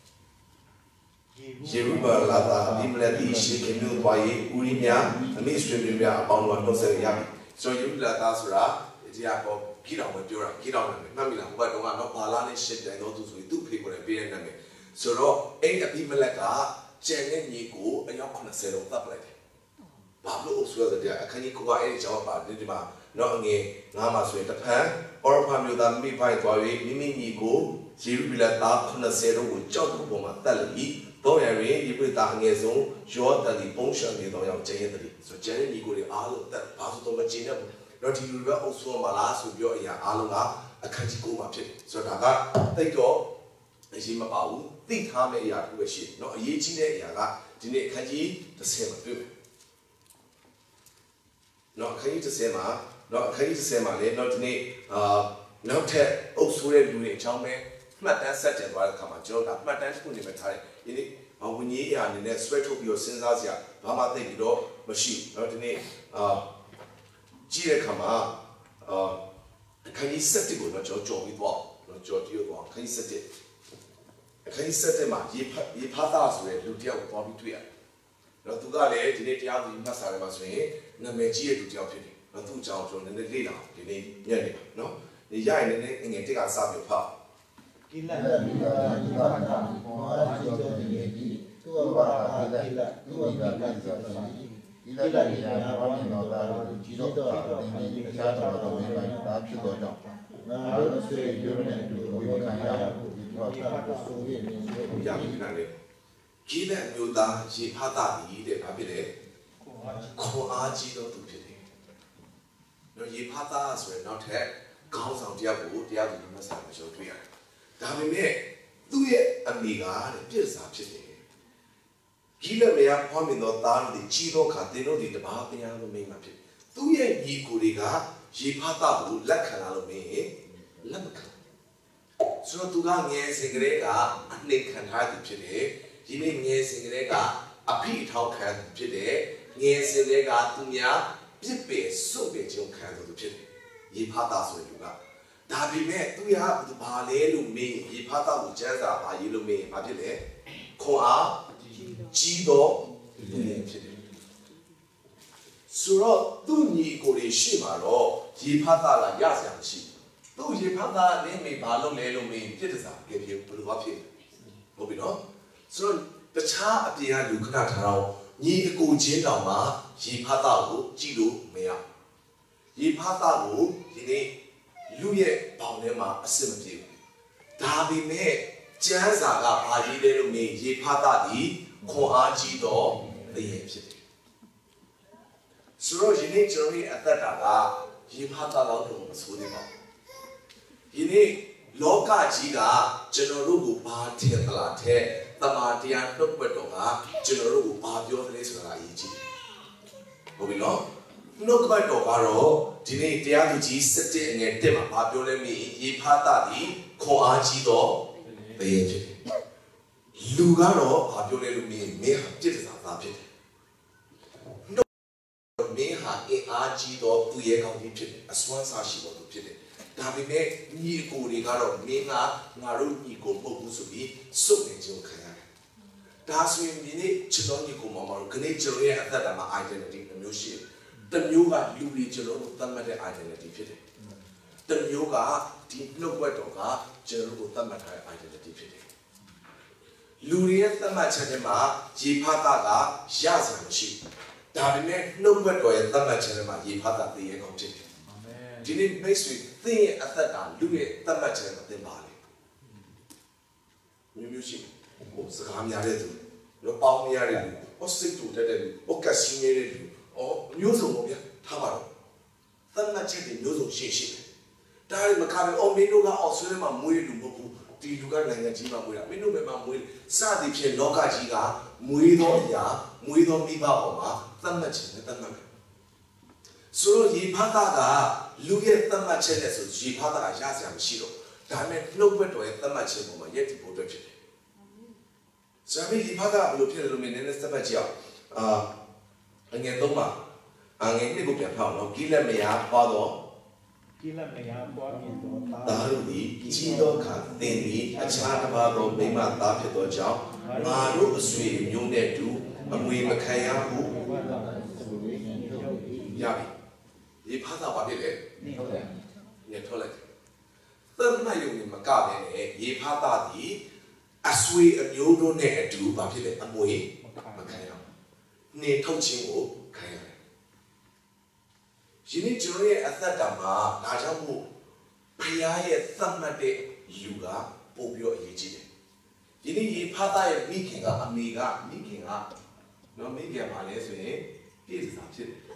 Jeruba Lata, Dimleti, Shake, New Boy, Urimia, a ministry upon one person. So you let us ra, Diaco, get on with your get on with Mamila, but no Palani shit, I notice we do people and be enemy. So, eight a people like that, Jen and Nico, and your connoisseur of that like Pablo was there, a Kaniko, any job about Nidima, not only Namas with the pan, or Pamuda, me by Boy, Mimi Nico, Jeruba Lata, connoisseur with John Boma, Tally. Boyari, you put down his own, short that the function you don't have gently. So, generally, go to all that part of the machine. Not you will also malas with your alunga, a cantico market. So, Naga, they go, as him about, think how many are to a ship, not a yachine, yaga, dine kaji, the same as you. Not kaji the same, not kaji the same, not ne, uh, not tell, oh, so they're doing charming. Not that such a wild come a joke, not that school in the time. In it, when ye are in the sweat of your sins, Mama take it all, machine, not in it, uh, Gia Kama, uh, can you set it good, not your job with walk, not your deal walk, can you set it? Can you set them up? Ye pathas with Lutia with Bobby Tweer. Not to that, it did the other in Passaras way, no Magia to tell pity, not two children in the leader, you need, yeah, no? The young in a take us up your power. Kila kila kila kila jadi tu apa kila tu apa jadi kila kila apa ni nota jido ini cara orang ini tak cukup jauh. Nah, itu sebenarnya itu bukan yang itu apa sulit ni. Yang ini nanti kila muda si pada ini deh apa deh? Kau aji tu tu deh. No, ini pada sebenarnya not he kau sang dia bu dia tu mana sang macam tu ya. Tapi ni, tu ye amiga ni biasa macam ni. Gila mereka pun minta tahu di ciro katero di tempat yang tu memang macam. Tu ye ni kuriga, si pata bu lekhan lalu me, lemkan. So tu kan ni segereka ane khanhai tu macam ni. Jadi ni segereka api tahu khan macam ni. Ni segereka tu ni bipe sobe jom khan tu macam ni. Ye pata so juga. Tapi me tu ya tu balik lu me, ye pata lu jasa balik lu me, apa je? Kau a, jido, ni je. Surau tu ni kau le si malo, ye pata la ya siang si. Tu ye pata ni me balik le lu me, je tu sah, ke dia perlu apa? Mungkin no. Surau tercah apa yang lu kena tahu, ni kau jenama ma, ye pata lu jido me ya. Ye pata lu ini lu ye bau ni ma asyik macam. Tapi me jangan sahaja bagi dia lu me ye pata di kau aji do dia macam. Surau ini ceri ada daga ye pata lalu tu masuk ni bau. Ini loka jika cenderung ubah tiada latih, tamatian tu berdoa cenderung ubah jauh dari segala iji. Mungkin no? Nuk berdoa ro, jadi dia tu ji setiap ni tema apa boleh mi ye pata di kau aji do dia je. Luga ro apa boleh lu mi me jadi apa je. Nuk me ha e aji do tu ye kau di je, aswan sahaja tu je. ဒါပေမဲ့ညီကိုတွေကတော့မင်းကငါတို့ညီကိုမဟုတ်ဘူးဆိုပြီးစုပ်နေခြင်းခံရတယ်ဒါဆိုရင်ဒီနေ့ကျွန်တော်ညီကိုမမတို့ခနေ့ကျွန်တော်ရဲ့အသက်တာမှာ identity တစ်မျိုးရှိတယ်တစ်မျိုးကလူတွေကျွန်တော်တို့သတ်မှတ်တဲ့ identity ဖြစ်တယ်တစ်မျိုးကဒီနှုတ်ဘက်တော်ကကျွန်တော်တို့သတ်မှတ်ထားတဲ့ identity ဖြစ်တယ်လူတွေရဲ့သတ်မှတ်ချက်တွေမှာရေဖတ်တာကရစရာမရှိဒါပေမဲ့နှုတ်ဘက်တော်ရဲ့သတ်မှတ်ချက်တွေမှာရေဖတ်တာသိရကောင်းဖြစ်တယ်ဒီနေ့မိတ်ဆွေသင်ရဲ့အသက်တာလူရဲ့သတ်မှတ်ချက်မှာသင်ပါလေမျိုးမျိုးရှိဟိုစကားများတဲ့သူတော့ပေါင်းမရတဲ့လူဟောစိတ်တူတဲ့လူဟောကစီနေတဲ့လူဟောမျိုးစုံပေါ့ဗျာထားပါတော့သတ်မှတ်ချက်တွေမျိုးစုံရှိရှိဒါရီမကဘဲအော်မင်းတို့ကအော်ဆွေးမှာမွေးလူမဟုတ်ဘူးဒီလူကနိုင်ငံကြီးမှာမွေးတာမင်းတို့ဘယ်မှာမွေးစသည်ဖြင့်လောကကြီးကမွေးသောအရာမွေးသောမိဘပေါ်မှာသတ်မှတ်ချက်နဲ့သတ်မှတ်တယ်ဆိုတော့ရေဖတ်တာကလူရဲ့သတ်မှတ်ချက်နဲ့ဆိုရေဖတ်တာကရစရာမရှိတော့ဒါပေမဲ့နှုတ်ဘက်တော်ရဲ့သတ်မှတ်ချက်ပေါ်မှာယက်တည်ဖို့အတွက်ဖြစ်တယ်။ဆိုတော့ရေဖတ်တာဘယ်လိုဖြစ်လဲလို့မြင်နေတဲ့စပတ်ကြောက်အာအငယ်သုံးပါအငယ်နှစ်ကိုပြန်ဖောက်နော်ကိလက်မယားပွားတော့ကိလက်မယားပွားမြင်တော့သားတို့ဒီကြီးသောခါသင်သည်အခြားတစ်ပါးသောမိမသားဖြစ်သောကြောင့်ငါတို့အဆွေမျိုးနဲ့တူအမွေမခံရဘူးရပြီရေဖတ်တာဘာဖြစ်လဲနေဟုတ်တယ်နေထွက်လိုက်သတ်မှတ်ရုံနဲ့မကဘဲနဲ့ရေဖတ်တာဒီအဆွေအမျိုးတို့နဲ့အတူဘာဖြစ်လဲအမွေမခံရဘူးနေထုတ်ခြင်းကိုခံရတယ်ဒီနေ့ကျွန်တော်ရဲ့အသက်တာမှာဒါကြောင့်မို့ဘုရားရဲ့သတ်မှတ်တဲ့လူကပို့ပြီးအရေးကြီးတယ်ဒီနေ့ရေဖတ်တာရဲ့မိခင်ကအမေကမိခင်ကနော်မိခင်ပါလဲဆိုရင်ပြည့်စုံဖြစ်တယ်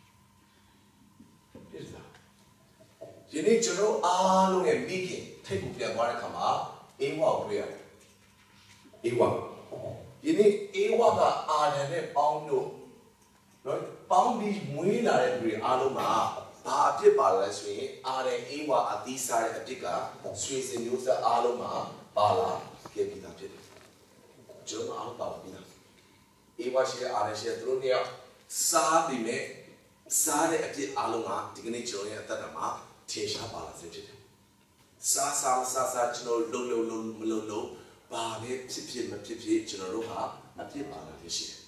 ဒီနေ့ကျွန်တော်အားလုံးရဲ့မိခင်ထိတ်ကိုပြန်သွားတဲ့ခါမှာအေဝါကိုတွေ့ရတယ်အေဝါဒီနေ့အေဝါကအာဒံနဲ့ပေါင်းလို့နော်ပေါင်းပြီးမွေးလာတဲ့လူတွေအားလုံးမှာဘာအဖြစ်ပါလဲဆိုရင်အာဒံအေဝါအသီးစားတဲ့အဖြစ်ကဆွေစဉ်မျိုးဆက်အားလုံးမှာပါလာခဲ့ပြီးသားဖြစ်တယ်ကျွန်တော်အားလုံးပါလာပြီးသားအေဝါရှိတဲ့အာဒံရှိတဲ့သူတို့เนี่ยစားပြီးမဲ့စားတဲ့အဖြစ်အားလုံးကဒီကနေ့ကျွန်တော်ရဲ့အသက်တာမှာထင်ရှားပါလာစေဖြစ်တယ်။စားစားစားစားကျွန်တော်လုံလုံလုံမလုံလုံဘာပဲဖြစ်ဖြစ်မဖြစ်ဖြစ်ကျွန်တော်တို့ဟာအဖြစ်ပါလာဖြစ်ရှိတယ်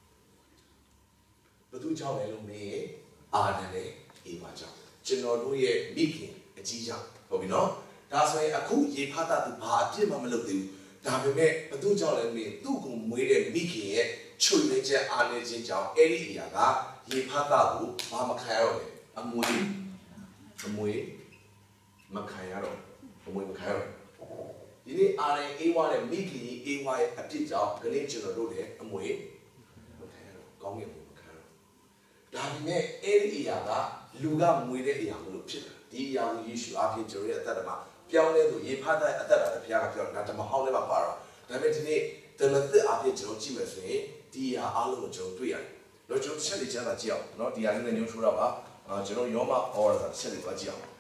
။ဘယ်သူကြောင့်လဲလို့မေးအာဒံနဲ့အေဝါကြောင့်ကျွန်တော်တို့ရဲ့မိခင်အကြီးကြောင့်ဟုတ်ပြီနော်။ဒါဆိုရင်အခုရေဖတ်တာသူဘာအဖြစ်မှမလုပ်သေးဘူး။ဒါပေမဲ့ဘယ်သူကြောင့်လဲမေးသူ့ကိုမွေးတဲ့မိခင်ရဲ့ချွေနေချက်အာနေခြင်းကြောင့်အဲ့ဒီအရာကရေဖတ်တာကိုဘာမခံရတော့လေအမွေအမွေမခံရတော့အမွေမခံရတော့ဒီနေ့အာရန်အေးဝါနဲ့မိခင်အေးဝါရဲ့အဖြစ်ကြောင့်ကလေးကျွန်တော်တို့လည်းအမွေမခံရတော့ကောင်းကင်ဘုံမခံရတော့ဒါပေမဲ့အဲ့ဒီအရာကလူကမွေတဲ့အရာမလို့ဖြစ်တာဒီအရာကိုယေရှုအဖြစ်ကျွန်တော်ရဲ့အသက်တာမှာပြောင်းလဲလို့ရေဖတ်တဲ့အသက်တာလည်းဘုရားကပြောတာဒါတမဟောင်းလည်းမပါတော့ဒါပေမဲ့ဒီနေ့တမသက်အဖြစ်ကျွန်တော်ကြည့်မယ်ဆိုရင်ဒီအရာအားလုံးကိုကျွန်တော်တွေ့ရတယ်တော့ကျွန်တော်ချက်လေးချမ်းသာကြည့်အောင်နော်ဒီအရာလေးနဲ့ညှိုးထိုးတော့ပါအာကျွန်တော်ယောမဩဝါဒဆက်လေးပါကြည့်အောင်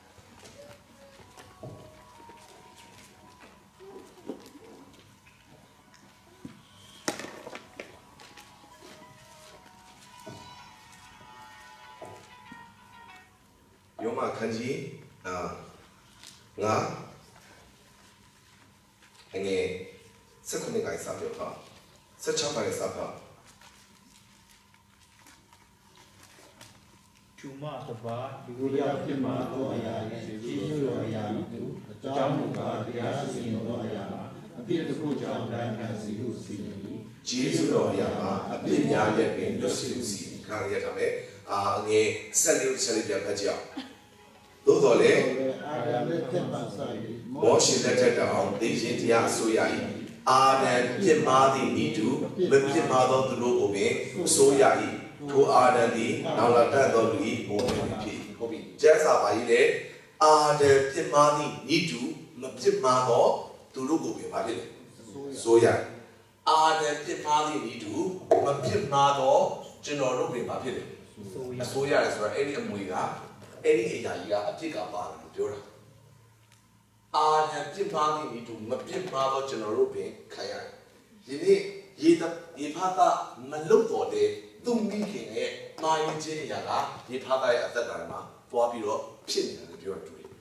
ယောမခန်းကြီးအာငါအငယ်စက္ခုနှစ်ကိုင်စားပြောပါဆက်ချပါလေစားပါကျူမတပါဒီကိုရပြမသောအရာနဲ့ကြီးညို့သောအရာတို့အကြောင်းမူကားတရားစီရင်သောအရာအပြစ်တစ်ခုကြောင့်တိုင်းခံစီဟုစီရင်ကျေးဇူးတော်အရာမှာအပြစ်များရဲ့ပင်လွတ်စီဟုစီခါရရထားမယ်အာအငယ်ဆက်လေးဆက်လေးပြန်ဖတ်ကြအောင်သို့တော်လေအာရနဲ့ပြတ်ပါဆိုင်မောရှေလက်ထက်တော်သိခြင်းတရားအစိုးရ၏အာဒံပြစ်မှားသည့်ဤသူမပြစ်မှားသောသူတို့ကိုပင်အစိုးရ၏ထိုအာဒံသည်နောက်လာတတ်သောလူ၏ဘုံဝင်ဖြစ်ဟုတ်ပြီကျမ်းစာပါကြီးလေအာဒံပြစ်မှားသည့်ဤသူမပြစ်မှားသောသူတို့ကိုပင်ပါဖြစ်လေစိုးရအာဒံပြစ်မှားသည့်ဤသူမပြစ်မှားသောကျွန်တော်တို့ပင်ပါဖြစ်လေအစိုးရဆိုတော့အဲ့ဒီအမွေကအဲ့ဒီအရာကြီးကအဖြစ်ကပါတယ်လို့ပြောတာအာဒံပြစ်မှားသည့်ဤသူမပြစ်မှားသောကျွန်တော်တို့ပင်ခံရတယ်ဒီနေ့ရေရေဖတ်တာမလုပ်တော့တဲ့သူမိခင်ရဲ့မာယခြင်းအရာကရေဖတ်တာရဲ့အသက်တာမှာသွားပြီးတော့ဖြစ်နေတာလို့ပြောတူတယ်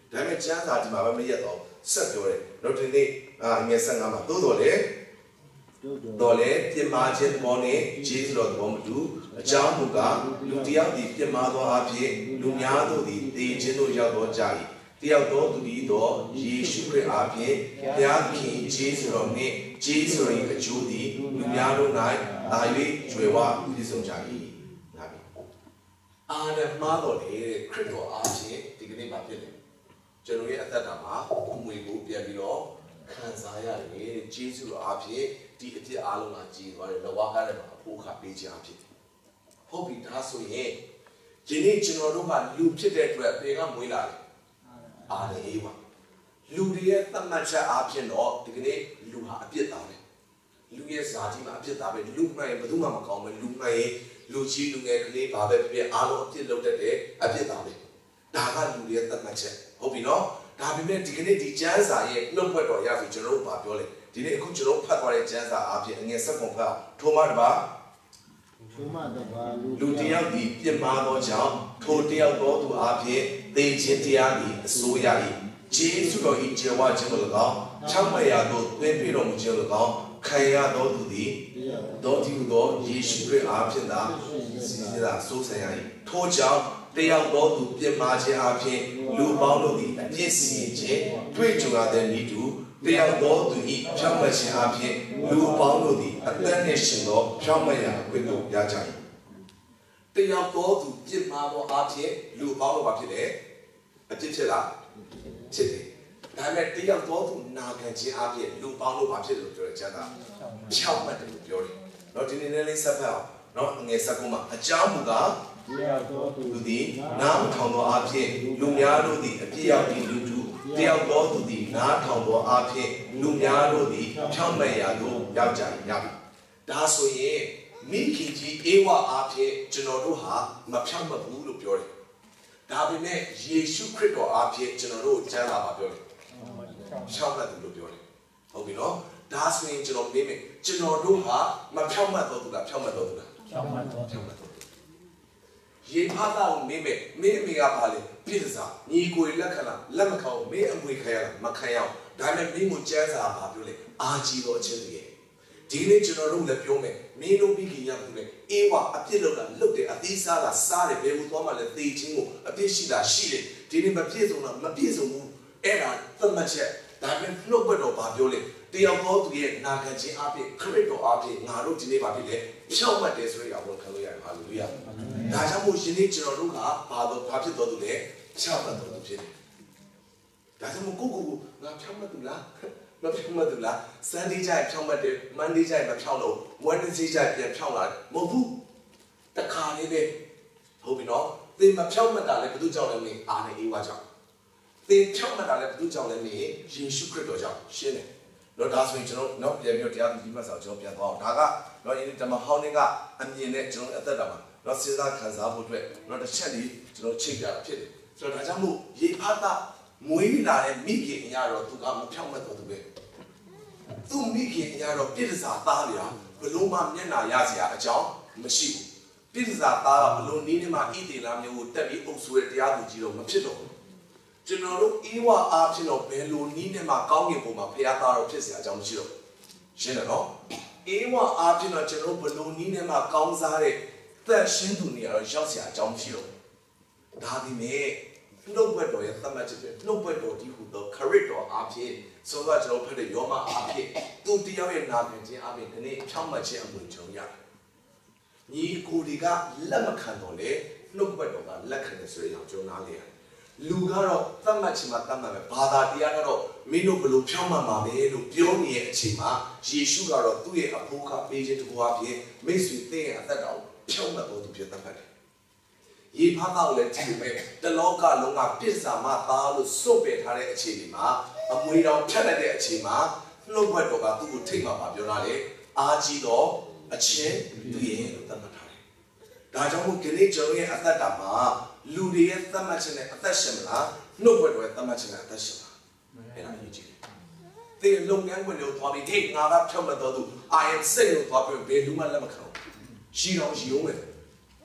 ဒါပေမဲ့ကျမ်းစာဒီမှာပဲမရက်တော့ဆက်ပြောတယ်တော့ဒီနေ့အာငယ်ဆက်ငါမှာသို့တော်လေတော်လေပြင်မာခြင်းသဘောနဲ့ဂျေဇုတော်သဘောမတူအကြောင်းမူကားလူတယောက်ဒီပြင်မာသောအဖြစ်လူများတို့သည်တည်ခြင်းတို့ရောက်တော့ကြ၏တယောက်သောသူသည်တော့ယေရှုခရစ်အားဖြင့်ဘုရားသခင်ဂျေဇုတော်နှင့်ဂျေဇုတော်၏အကျိုးသည်လူများတို့၌သာ၍ကျွယ်ဝပြည့်စုံကြ၏နာပြီအာရမတော်လေခရစ်တော်အားဖြင့်ဒီကနေ့မှာဖြစ်တယ်ကျွန်တော်ရဲ့အသက်တာမှာအမွေကိုပြန်ပြီးတော့ခံစားရတယ်ဂျေဇုတော်အားဖြင့်ဒီအဖြစ်အားလုံးကကြည်သွားတယ်လောကထဲမှာအဖို့ခပေးခြင်းအဖြစ်ဟုတ်ပြီဒါဆိုရင်ဒီနေ့ကျွန်တော်တို့ကလူဖြစ်တဲ့အတွက်ဘယ်ကမွေးလာလဲအားလည်းပါလူတွေရဲ့သတ်မှတ်ချက်အားဖြင့်တော့ဒီကနေ့လူဟာအပြစ်သားပဲလူရဲ့ဇာတိမှာအပြစ်သားပဲလူမှန်ရင်ဘယ်သူမှမကောင်းဘူးလူမှန်ရင်လူကြီးလူငယ်ကလေးဘာပဲဖြစ်ဖြစ်အားလုံးအပြစ်လုပ်တတ်တယ်အပြစ်သားပဲဒါကလူတွေရဲ့သတ်မှတ်ချက်ဟုတ်ပြီနော်ဒါပေမဲ့ဒီကနေ့ဒီကျမ်းစာရဲ့နှုတ်ဘက်တော်ရပြီကျွန်တော်တို့ဘာပြောလဲဒီနေ့အခုကျွန်တော်ဖတ်သွားတဲ့ကျမ်းစာအားဖြင့်အငယ်ဆက်ပုံဖတ်ထိုမှတပါထိုမှတပါလူတယောက်ဒီပြစ်မှားသောကြောင့်ထိုတယောက်သောသူအားဖြင့်သေခြင်းတရားသည်အစိုးရ၏ဂျေဇုတော်၏ကျေဝခြင်းကို၎င်းချမ်းမြေရာသို့သွင်းပြတော်မူခြင်းကို၎င်းခံရသောသူသည်တော်ဒီသောယေရှုခရစ်အားဖြင့်သာစီစဉ်သာစိုးစံရ၏ထိုကြောင့်တယောက်သောသူပြစ်မှားခြင်းအားဖြင့်လူပေါင်းတို့သည်အပြစ်စီရင်ခြင်းတွေ့ကြုံရတဲ့ဤသူတယောက်သောသူ၏ဖြောင့်မတ်ခြင်းအားဖြင့်လူပေါင်းတို့သည်အသက်နှင့်ရှင်သောဖြောင့်မတ်ရာအခွင့်ကိုရကြ၏တယောက်သောသူပြစ်မှားသောအားဖြင့်လူပေါင်းတို့ဘာဖြစ်လဲအပြစ်ဖြစ်လားဖြစ်တယ်ဒါပေမဲ့တယောက်သောသူနာခံခြင်းအားဖြင့်လူပေါင်းတို့ဘာဖြစ်တယ်လို့ပြောတဲ့ကျမ်းစာဖြောင့်မတ်တယ်လို့ပြောတယ်เนาะဒီနေ့လေးဆက်ဖက်အောင်เนาะငယ်ဆက်ကုန်းမှာအကြောင်းမူကားတယောက်သောသူသည်နားထောင်သောအားဖြင့်လူများတို့သည်အပြစ်ရောက်ပြီးလူတူတယောက်သောသူသည်နားထောင်သောအားဖြင့်လူများတို့သည်ဖြောင့်မတ်ရာသို့ရောက်ကြရပြီဒါဆိုရင်မိခင်ကြီးအေဝါအားဖြင့်ကျွန်တော်တို့ဟာမဖြောင့်မတ်ဘူးလို့ပြောတယ်ဒါပေမဲ့ယေရှုခရစ်တော်အားဖြင့်ကျွန်တော်တို့ကျမ်းစာမှာပြောတယ်ဖြောင့်မတ်တယ်လို့ပြောတယ်ဟုတ်ပြီနော်ဒါဆိုရင်ကျွန်တော်မေးမယ်ကျွန်တော်တို့ဟာမဖြောင့်မတ်တော်သူလားဖြောင့်မတ်တော်သူလားဖြောင့်မတ်တော်ဖြောင့်မတ်တော်ရေဖားတော့မေးမယ်မင်းအမေကပါလေပြည့်စားညီကိုလက်ခံလားလက်မခံဘူးမင်းအမွေခံရလားမခံရအောင်ဒါပေမဲ့မင်းကိုကျမ်းစာဘာပြောလဲအာကြီးတော်ခြင်းတွေဒီနေ့ကျွန်တော်တို့လည်းပြောမယ်မင်းတို့ပြီးခင်ရဘူးလေအေးဝအပြစ်လောက်တာလုတ်တယ်အသေးစားတာစားတယ်ဘယ်လိုသွားမှလဲသေခြင်းကိုအပြစ်ရှိတာရှိတယ်ဒီနေ့မပြည့်စုံတာမပြည့်စုံဘူးအဲ့ဒါသတ်မှတ်ချက်ဒါပေမဲ့နှုတ်ဘက်တော်ဘာပြောလဲတယောက်သောသူရဲ့နာခံခြင်းအပြင်ခရစ်တော်အပြင်ငါတို့ဒီနေ့ဘာဖြစ်လဲဖြောင့်မတ်တယ်ဆိုရအောင်ခံလို့ရတယ်ဟာလေလုယာဒါကြောင့်မို့ယနေ့ကျွန်တော်တို့ကဘာတော့ဘာဖြစ်တော်သူလဲဖြောင့်မတ်တော်သူဖြစ်တယ်ဒါကြောင့်မို့ကိုကိုကိုငါဖြောင့်မတ်သူလားမဖြောင့်မတ်သူလားစန်ဒီကြိုင်ဖြောင့်မတ်တယ်မန်ဒီကြိုင်မဖြောင့်လို့ဝက်နစီကြိုင်ပြန်ဖြောင့်လာမဟုတ်ဘူးတခါလေးပဲဟုတ်ပြီနော်သင်မဖြောင့်မတ်တာလည်းဘယ်သူကြောင့်လဲမင်းအာနဲ့အေးဝါကြောင့်သင်ဖြောင့်မတ်တာလည်းဘယ်သူကြောင့်လဲမင်းယေရှုခရစ်တော်ကြောင့်ရှင်းတယ်တော့ဒါဆိုရင်ကျွန်တော်နောက်ပြန်ပြီးတရားသူကြီးမှတ်စာကျွန်တော်ပြန်သွားအောင်ဒါကတော့ယနေ့ဓမ္မဟောင်းတွေကအမြင်နဲ့ကျွန်တော်အသက်တာမှာတော့စဉ်းစားခံစားဖို့အတွက်တော့တစ်ချက်လေးကျွန်တော်ချိန်ပြတာဖြစ်တယ်ဆိုတော့ဒါကြောင့်မို့ရေဖတ်တာမွေးလာတဲ့မိခင်အရာတော့သူကမဖြောင့်မတ်တော်သူပဲသူမိခင်အရာတော့ပြည့်စားသားဗျာဘလို့မှမျက်နာရစရာအကြောင်းမရှိဘူးပြည့်စားသားကဘလို့နည်းနဲ့မှဣသေလမျိုးကိုတက်ပြီးအုပ်ဆိုးတဲ့တရားသူကြီးတော့မဖြစ်တော့ဘူးကျွန်တော်တို့အေးဝါအားဖြင့်တော့ဘယ်လိုနည်းနဲ့မှကောင်းကင်ဘုံမှာဖခင်သားတော်ဖြစ်เสียအကြောင်းမရှိတော့ရှင်းတယ်နော်အေးဝါအားဖြင့်တော့ကျွန်တော်ဘယ်လိုနည်းနဲ့မှကောင်းစားတဲ့သက်ရှင်းသူနေရာတော့ရောက်เสียအကြောင်းမရှိတော့ဒါဒီမဲ့နှုတ်ဘက်တော်ရဲ့သတ်မှတ်ချက်တွေနှုတ်ဘက်တော်ဒီဟူသောခရစ်တော်အားဖြင့်ဆိုတော့ကျွန်တော်ဖတ်တဲ့ယောမအားဖြင့်သူတရားရဲ့နာမည်ချင်းအားဖြင့်ဒီနေ့ဖြောင့်မတ်ခြင်းအမှုကျွန်တော်ရတယ်ညီကိုတွေကလက်မခံတော့လေနှုတ်ဘက်တော်ကလက်ခံတယ်ဆိုရင်ကျွန်တော်နားလေရတယ်လူကတော့သတ်မှတ်ခြင်းမှာသတ်မှတ်ပဲဘာသာတရားကတော့မင်းတို့ဘယ်လိုဖြောင့်မတ်မှာပဲလို့ပြောနေတဲ့အချိန်မှာယေရှုကတော့သူ့ရဲ့အဖို့ကပေးခြင်းတကူအပြင်မိတ်ဆွေတဲ့ရဲ့အသက်တော်ဖြောင့်မတ်တော်သူဖြစ်သတ်မှတ်တယ်ရေဖားကောက်လည်းကြည့်မယ်တလောကလုံးကပြစ္ဆာမသားလို့စွန့်ပယ်ထားတဲ့အချိန်ဒီမှာအမွေတော်ဖြတ်လိုက်တဲ့အချိန်မှာနှုတ်ဘက်တော်ကသူ့ကိုထိတ်မှပါပြောလာတယ်အာကြီးတော်အချင်းသူရဲ့လို့သတ်မှတ်ထားတယ်ဒါကြောင့်မို့ဒီနေ့ကျွန်တော်ရဲ့အသက်တာမှာလူတွေရဲ့သတ်မှတ်ခြင်းနဲ့အသက်ရှင်မလားနှုတ်ဘက်တော်ရဲ့သတ်မှတ်ခြင်းနဲ့အသက်ရှင်မလားအဲ့ဒါအရေးကြီးတယ်။ဒီလုပ်ငန်းခွင်တွေကိုသွားပြီးဟေ့ငါကဖြောင့်မတ်တော်သူ I am sick လို့သွားပြီးဘယ်လူမှလက်မခံဘူး။ရှိတော့ရှိအောင်ပဲ။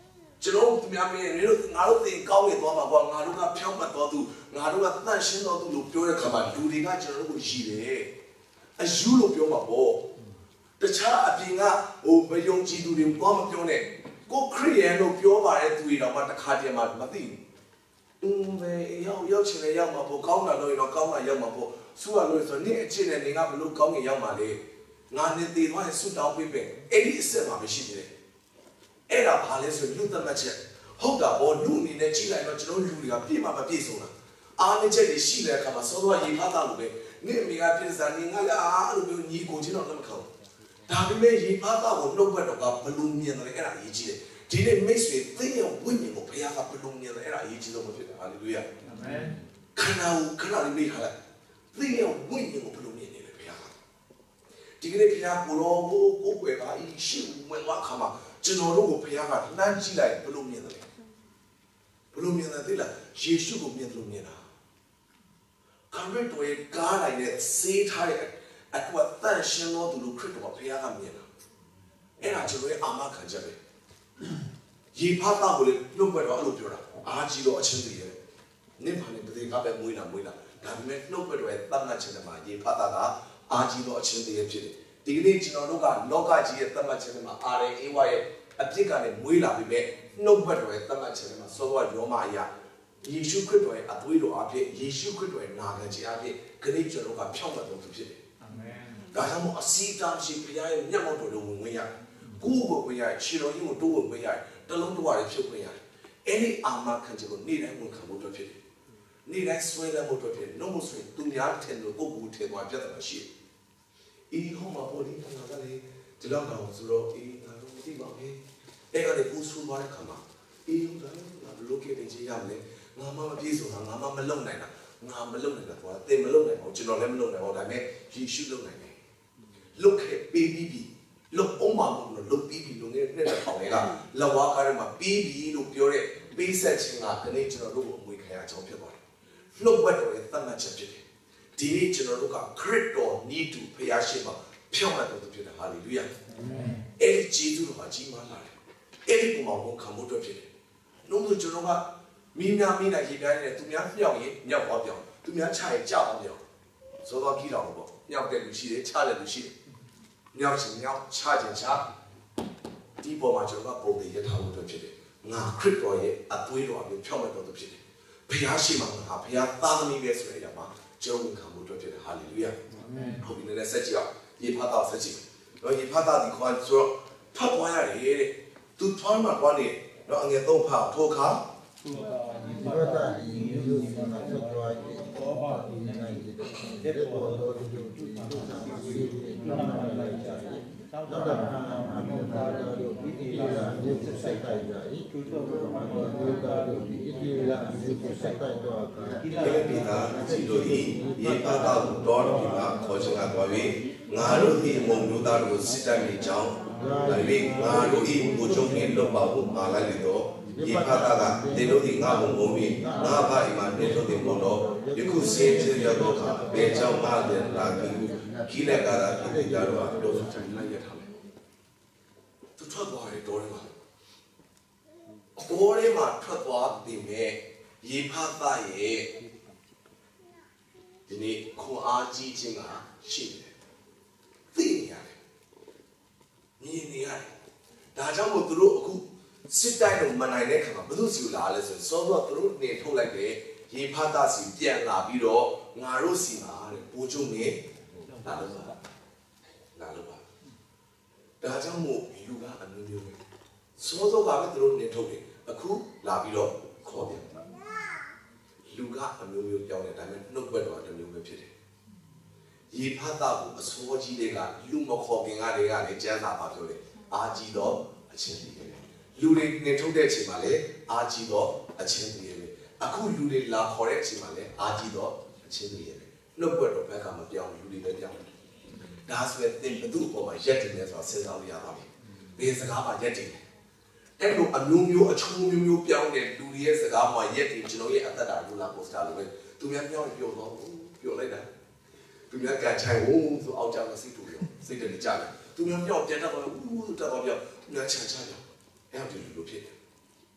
ကျွန်တော်တို့သူများမင်းတို့ငါတို့သင်ကောင်းနေသွားမှာကွာငါတို့ကဖြောင်းမှတ်တော်သူငါတို့ကတန့်ရှင်းတော်သူလို့ပြောတဲ့ခါမှာလူတွေကကျွန်တော်တို့ကိုရည်တယ်အယူလို့ပြောမှာပေါ့တခြားအပြင်ကဟိုမယုံကြည်သူတွေဘာမှမပြောနဲ့ကိုခရီးယန်လို့ပြောပါတဲ့သူတွေတော့မှတစ်ခါတည်းမှမသိဘူးအင်းပဲရောက်ရောက်ချင်လည်းရောက်မှာပေါ့ကောင်းတာလို့ရင်တော့ကောင်းတာရောက်မှာပေါ့ဆူရလို့ဆိုနေ့အချင်းနဲ့နေကဘလို့ကောင်းငင်ရောက်မှာလေငါနေသေးသွားရင်ဆူတောင်းပေးပဲအဲ့ဒီအစ်စ်မှာမရှိသေးတယ်အဲ့ဒါဘာလဲဆိုလူသတ်မှတ်ချက်ဟုတ်တာပေါ့လူအနေနဲ့ကြည့်လိုက်တော့ကျွန်တော်လူတွေကပြည့်မှာမပြည့်စုံတာအားနည်းချက်တွေရှိတဲ့အခါမှာစောစောရေဖားတာလို့ပဲနေ့အမေကပြည့်စားနေငါလည်းအားအဲ့လိုမျိုးညီကိုချင်းတော့လက်မခံဒါပေမဲ့ရေဖားတာကိုနှုတ်ဘက်တော့ကဘလူးမြင်တယ်အဲ့ဒါအရေးကြီးတယ်ဒီနေ့မိတ်ဆွေသိရဝိညာဉ်ကိုဘုရားကဘလူးမြင်တယ်အဲ့ဒါအရေးကြီးဆုံးဖြစ်တယ်ဟာလေလုယာအာမင်ခန္ဓာကိုခဏလေးမိထားလိုက်သိရဝိညာဉ်ကိုဘလူးမြင်နေတယ်ဘုရားကဒီကနေ့ဘုရားကိုရောကိုကိုွယ်ပါအရှိဝင်သွားခါမှာကျွန်တော်တို့ကိုဘုရားကလှမ်းကြည့်လိုက်ဘလို့မြင်တယ်ဘလို့မြင်တယ်သိလားယေရှုကိုမြင်တယ်လို့မြင်တာကံရစ်တွေကားလိုက်တဲ့စေးထားတဲ့အကွက်တန်ရှင်တော်သူလို့ခရစ်တော်ဘုရားကမြင်တာအဲ့ဒါကျွန်တော်ရဲ့အာမခံချက်ပဲယေဖာသားကိုလေနှုတ်ဘက်တော့အဲ့လိုပြောတာအားကြီးတော့အချင်းတွေရဲ့နင့်ဘာနဲ့ပဒေကပဲမွေးလာမွေးလာဒါပေမဲ့နှုတ်ဘက်တော့ရဲ့တတ်မှတ်ချက်မှာယေဖာသားကအားကြီးတော့အချင်းတွေရဲ့ဖြစ်တယ်ဒီကနေ့ကျွန်တော်တို့ကလောကကြီးရဲ့သတ်မှတ်ချက်မှာအာရအေဝါရဲ့အပြစ်ကလည်းမွေးလာပြီမဲ့နှုတ်ဘက်တော်ရဲ့သတ်မှတ်ချက်မှာစောစောရောမအရာယေရှုခရစ်တော်ရဲ့အသွေးတော်အဖြစ်ယေရှုခရစ်တော်ရဲ့နာခံခြင်းအဖြစ်ခရစ်ကျွန်တော်ကဖြောင့်မတ်တော်သူဖြစ်တယ်အာမင်ဒါကြောင့်မို့အစီအတမ်းရှိဘုရားရဲ့မျက်မှောက်တော်ကိုဝင်ဝင်ရကိုယ်ကိုဝင်ရခြေတော်ကြီးကိုတိုးဝင်ဝင်ရတလုံးတော်ရဖြစ်ဝင်ရအဲ့ဒီအာမခံချက်ကိုနေ့တိုင်းဝင်ခံဖို့အတွက်ဖြစ်တယ်နေ့တိုင်းဆွဲလမ်းဖို့အတွက်ဖြစ်တယ်နှုတ်မဆွေသူများထင်လို့ကိုယ်ကိုထင်သွားပြတ်တာရှိတယ်အေးဟောမှာပေါ်ဒီကနာကလေးဒီလောက်တော့ဆိုတော့အေးငါတို့မသိပါဘူးအဲ့ဒါကိုပူဆူသွားတဲ့ခါမှာအေးဒါလည်းငါဘလို့ကြည့်နေကြရမလဲငါမှမပြေဆုံးတာငါမှမလုံနိုင်တာငါမလုံနိုင်တာကွာတင်မလုံနိုင်ဘူးကျွန်တော်လည်းမလုံနိုင်ဘူးဒါပေမဲ့ယေရှုလုံနိုင်တယ်လုတ်ခဲ့ပေးပြီးပြီလုတ်အောင်မှာမဟုတ်လို့လုတ်ပြီးပြီလို့နဲ့နဲ့ထောင်တွေကလဝါကားထဲမှာပြီးပြီလို့ပြောတဲ့ပေးဆက်ခြင်းကဒီနေ့ကျွန်တော်တို့ကိုအမွေခံရကြောင်းဖြစ်သွားတယ်လှုပ်ဝက်တော်ရဲ့သတ်မှတ်ချက်ဖြစ်တယ်ဒီနေ့ကျွန်တော်တို့ကခရစ်တော်နီးတူဖျားရှိမှာဖြောင့်မတ်တော်သူဖြစ်တယ်ဟာလေလုယာအဲ့ဒီဂျေဇုတော်ကကြီးမားလာတယ်အဲ့ဒီပုံမှာခံဖို့အတွက်ဖြစ်တယ်နှုတ်ဆိုကျွန်တော်ကမိများမိနိုင်ရေးပြနေတဲ့သူများမြောက်ရင်မြောက်သွားပြောင်းသူများချရင်ကြောက်အောင်ပြောင်းစောစောကြီးတော်ပေါ့မြောက်တဲ့လူရှိတယ်ချတဲ့လူရှိတယ်မြောက်ချင်မြောက်ချချင်ချဒီပုံမှာကျွန်တော်ကပုံတွေရထားဖို့အတွက်ဖြစ်တယ်ငါခရစ်တော်ရဲ့အသွေးတော်အပြင်ဖြောင့်မတ်တော်သူဖြစ်တယ်ဘုရားရှိမှငါဘုရားသားသမီးပဲဆိုတဲ့အရာမှာကျွန်တော်ခံဖို့အတွက်ဖြစ်တယ်ဟာလေလုယာအာမင်ဟုတ်ပြီလည်းဆက်ကြည့်အောင်ယေဖာသားဆက်ကြည့်တော့ယေဖာသားဒီခေါ်ဆိုတော့ဖတ်သွားရတယ်တဲ့သူထွန်းမှာသွားနေတော့အငယ်သုံးဖတ်ထိုခါဒီဘက်ကဒီလိုဒီမှာဆက်သွားရင်ပေါ်ပါဒီနိုင်တဲ့ပေါ်တော့ဒီလိုတူတူတာပြီးနာမလိုက်ကြတယ်တောက်တာအမေသားတို့ဒီဒီလာဒီစိုက်တိုက်ကြ၏ကျူတော့ဘာလို့ဒီကားတို့ဒီဒီလာဒီစိုက်တိုက်တော့ဒီလေဒီသာကြည့်လို့ဤယေဖာသားကိုတော်ဒီမှာခေါ်ချင်တာသွားပြီးငါတို့ဒီမုံတို့သားတို့စစ်တိုက်နေကြောင်းဒါပေမဲ့ငါတို့ဤကိုချုပ်နေလို့ပါဖို့မှာလိုက်လေတော့ယေဖာသားကဒီတို့ဒီငါ့ဘုံဘုံပြီးငါဘာအိမ်မှာနေထုတ်တယ်ပေါ့တော့ယခုစေဖြစ်ရတော့ခါဘယ်ကြောင့်မှလည်းလာပြီးခိလက်ကာတာဖြစ်ကြတော့တော့ထိုင်လိုက်ရထားမယ်သူထွက်သွားတယ်တော်တယ်မှာတော်တယ်မှာထွက်သွားပြီမဲ့ယေဖာသားရဲ့ဒီနေ့ခွန်အားကြီးခြင်းကရှိတယ်သိနေရတယ်မြင်နေရတယ်ဒါကြောင့်မို့သူတို့အခုစစ်တိုင်းတော့မနိုင်တဲ့ခါမှာဘယ်သူစီလာလဲဆိုစောစောသူတို့နေထုတ်လိုက်တယ်ရေဖတ်တာစီပြန်လာပြီးတော့ငါတို့စီမှာတဲ့ပိုးချုံနေလာလို့ပါလာလို့ပါဒါကြောင့်မို့လူကအမျိုးမျိုးပဲစောစောကပဲသူတို့နေထုတ်တယ်အခုလာပြီးတော့ခေါ်ပြန်လူကအမျိုးမျိုးကြောင်းတယ်ဒါပေမဲ့နှုတ်ဘက်တော့တစ်မျိုးပဲဖြစ်တယ်ရေဖတ်တာကိုအစိုးကြီးတွေကလူမခေါ်ခင်ကတွေကလည်းကျမ်းစာပါပြောတယ်အာကြီးတော့အချင်းကြီးပဲလူတွေနေထုတ်တဲ့အချိန်မှာလည်းအာကြီးတော့အချင်းကြီးပဲအခုလူတွေလာခေါ်တဲ့အချိန်မှာလည်းအာကြီးတော့အချင်းကြီးပဲနှုတ်ဘက်တော့ဘက်ကမပြောင်းလူတွေပဲပြောင်းဒါဆိုရင်သင်ဘသူ့အပေါ်မှာရက်တည်နေဆိုတာစဉ်းစားလို့ရပါပြီဘယ်စကားမှရက်တည်အဲ့လိုအမျိုးမျိုးအချိုးမျိုးမျိုးပြောင်းတဲ့လူတွေရဲ့စကားမှရက်တည်ကျွန်တော်ရဲ့အသက်တာလူလာပိုစတာလိုပဲသူများပြောင်းပြောတော့ပြောလိုက်တာသူများကန်ချိုင်ဝုန်းဆိုအောက်ကြမစိတ်တူပြောစိတ်တည်းကြတယ်သူများပြောင်းပြန်တော့ဦးတက်တော့ပြောသူများချာချာပြောအဲ့ဒီလိုလိုဖြစ်တယ်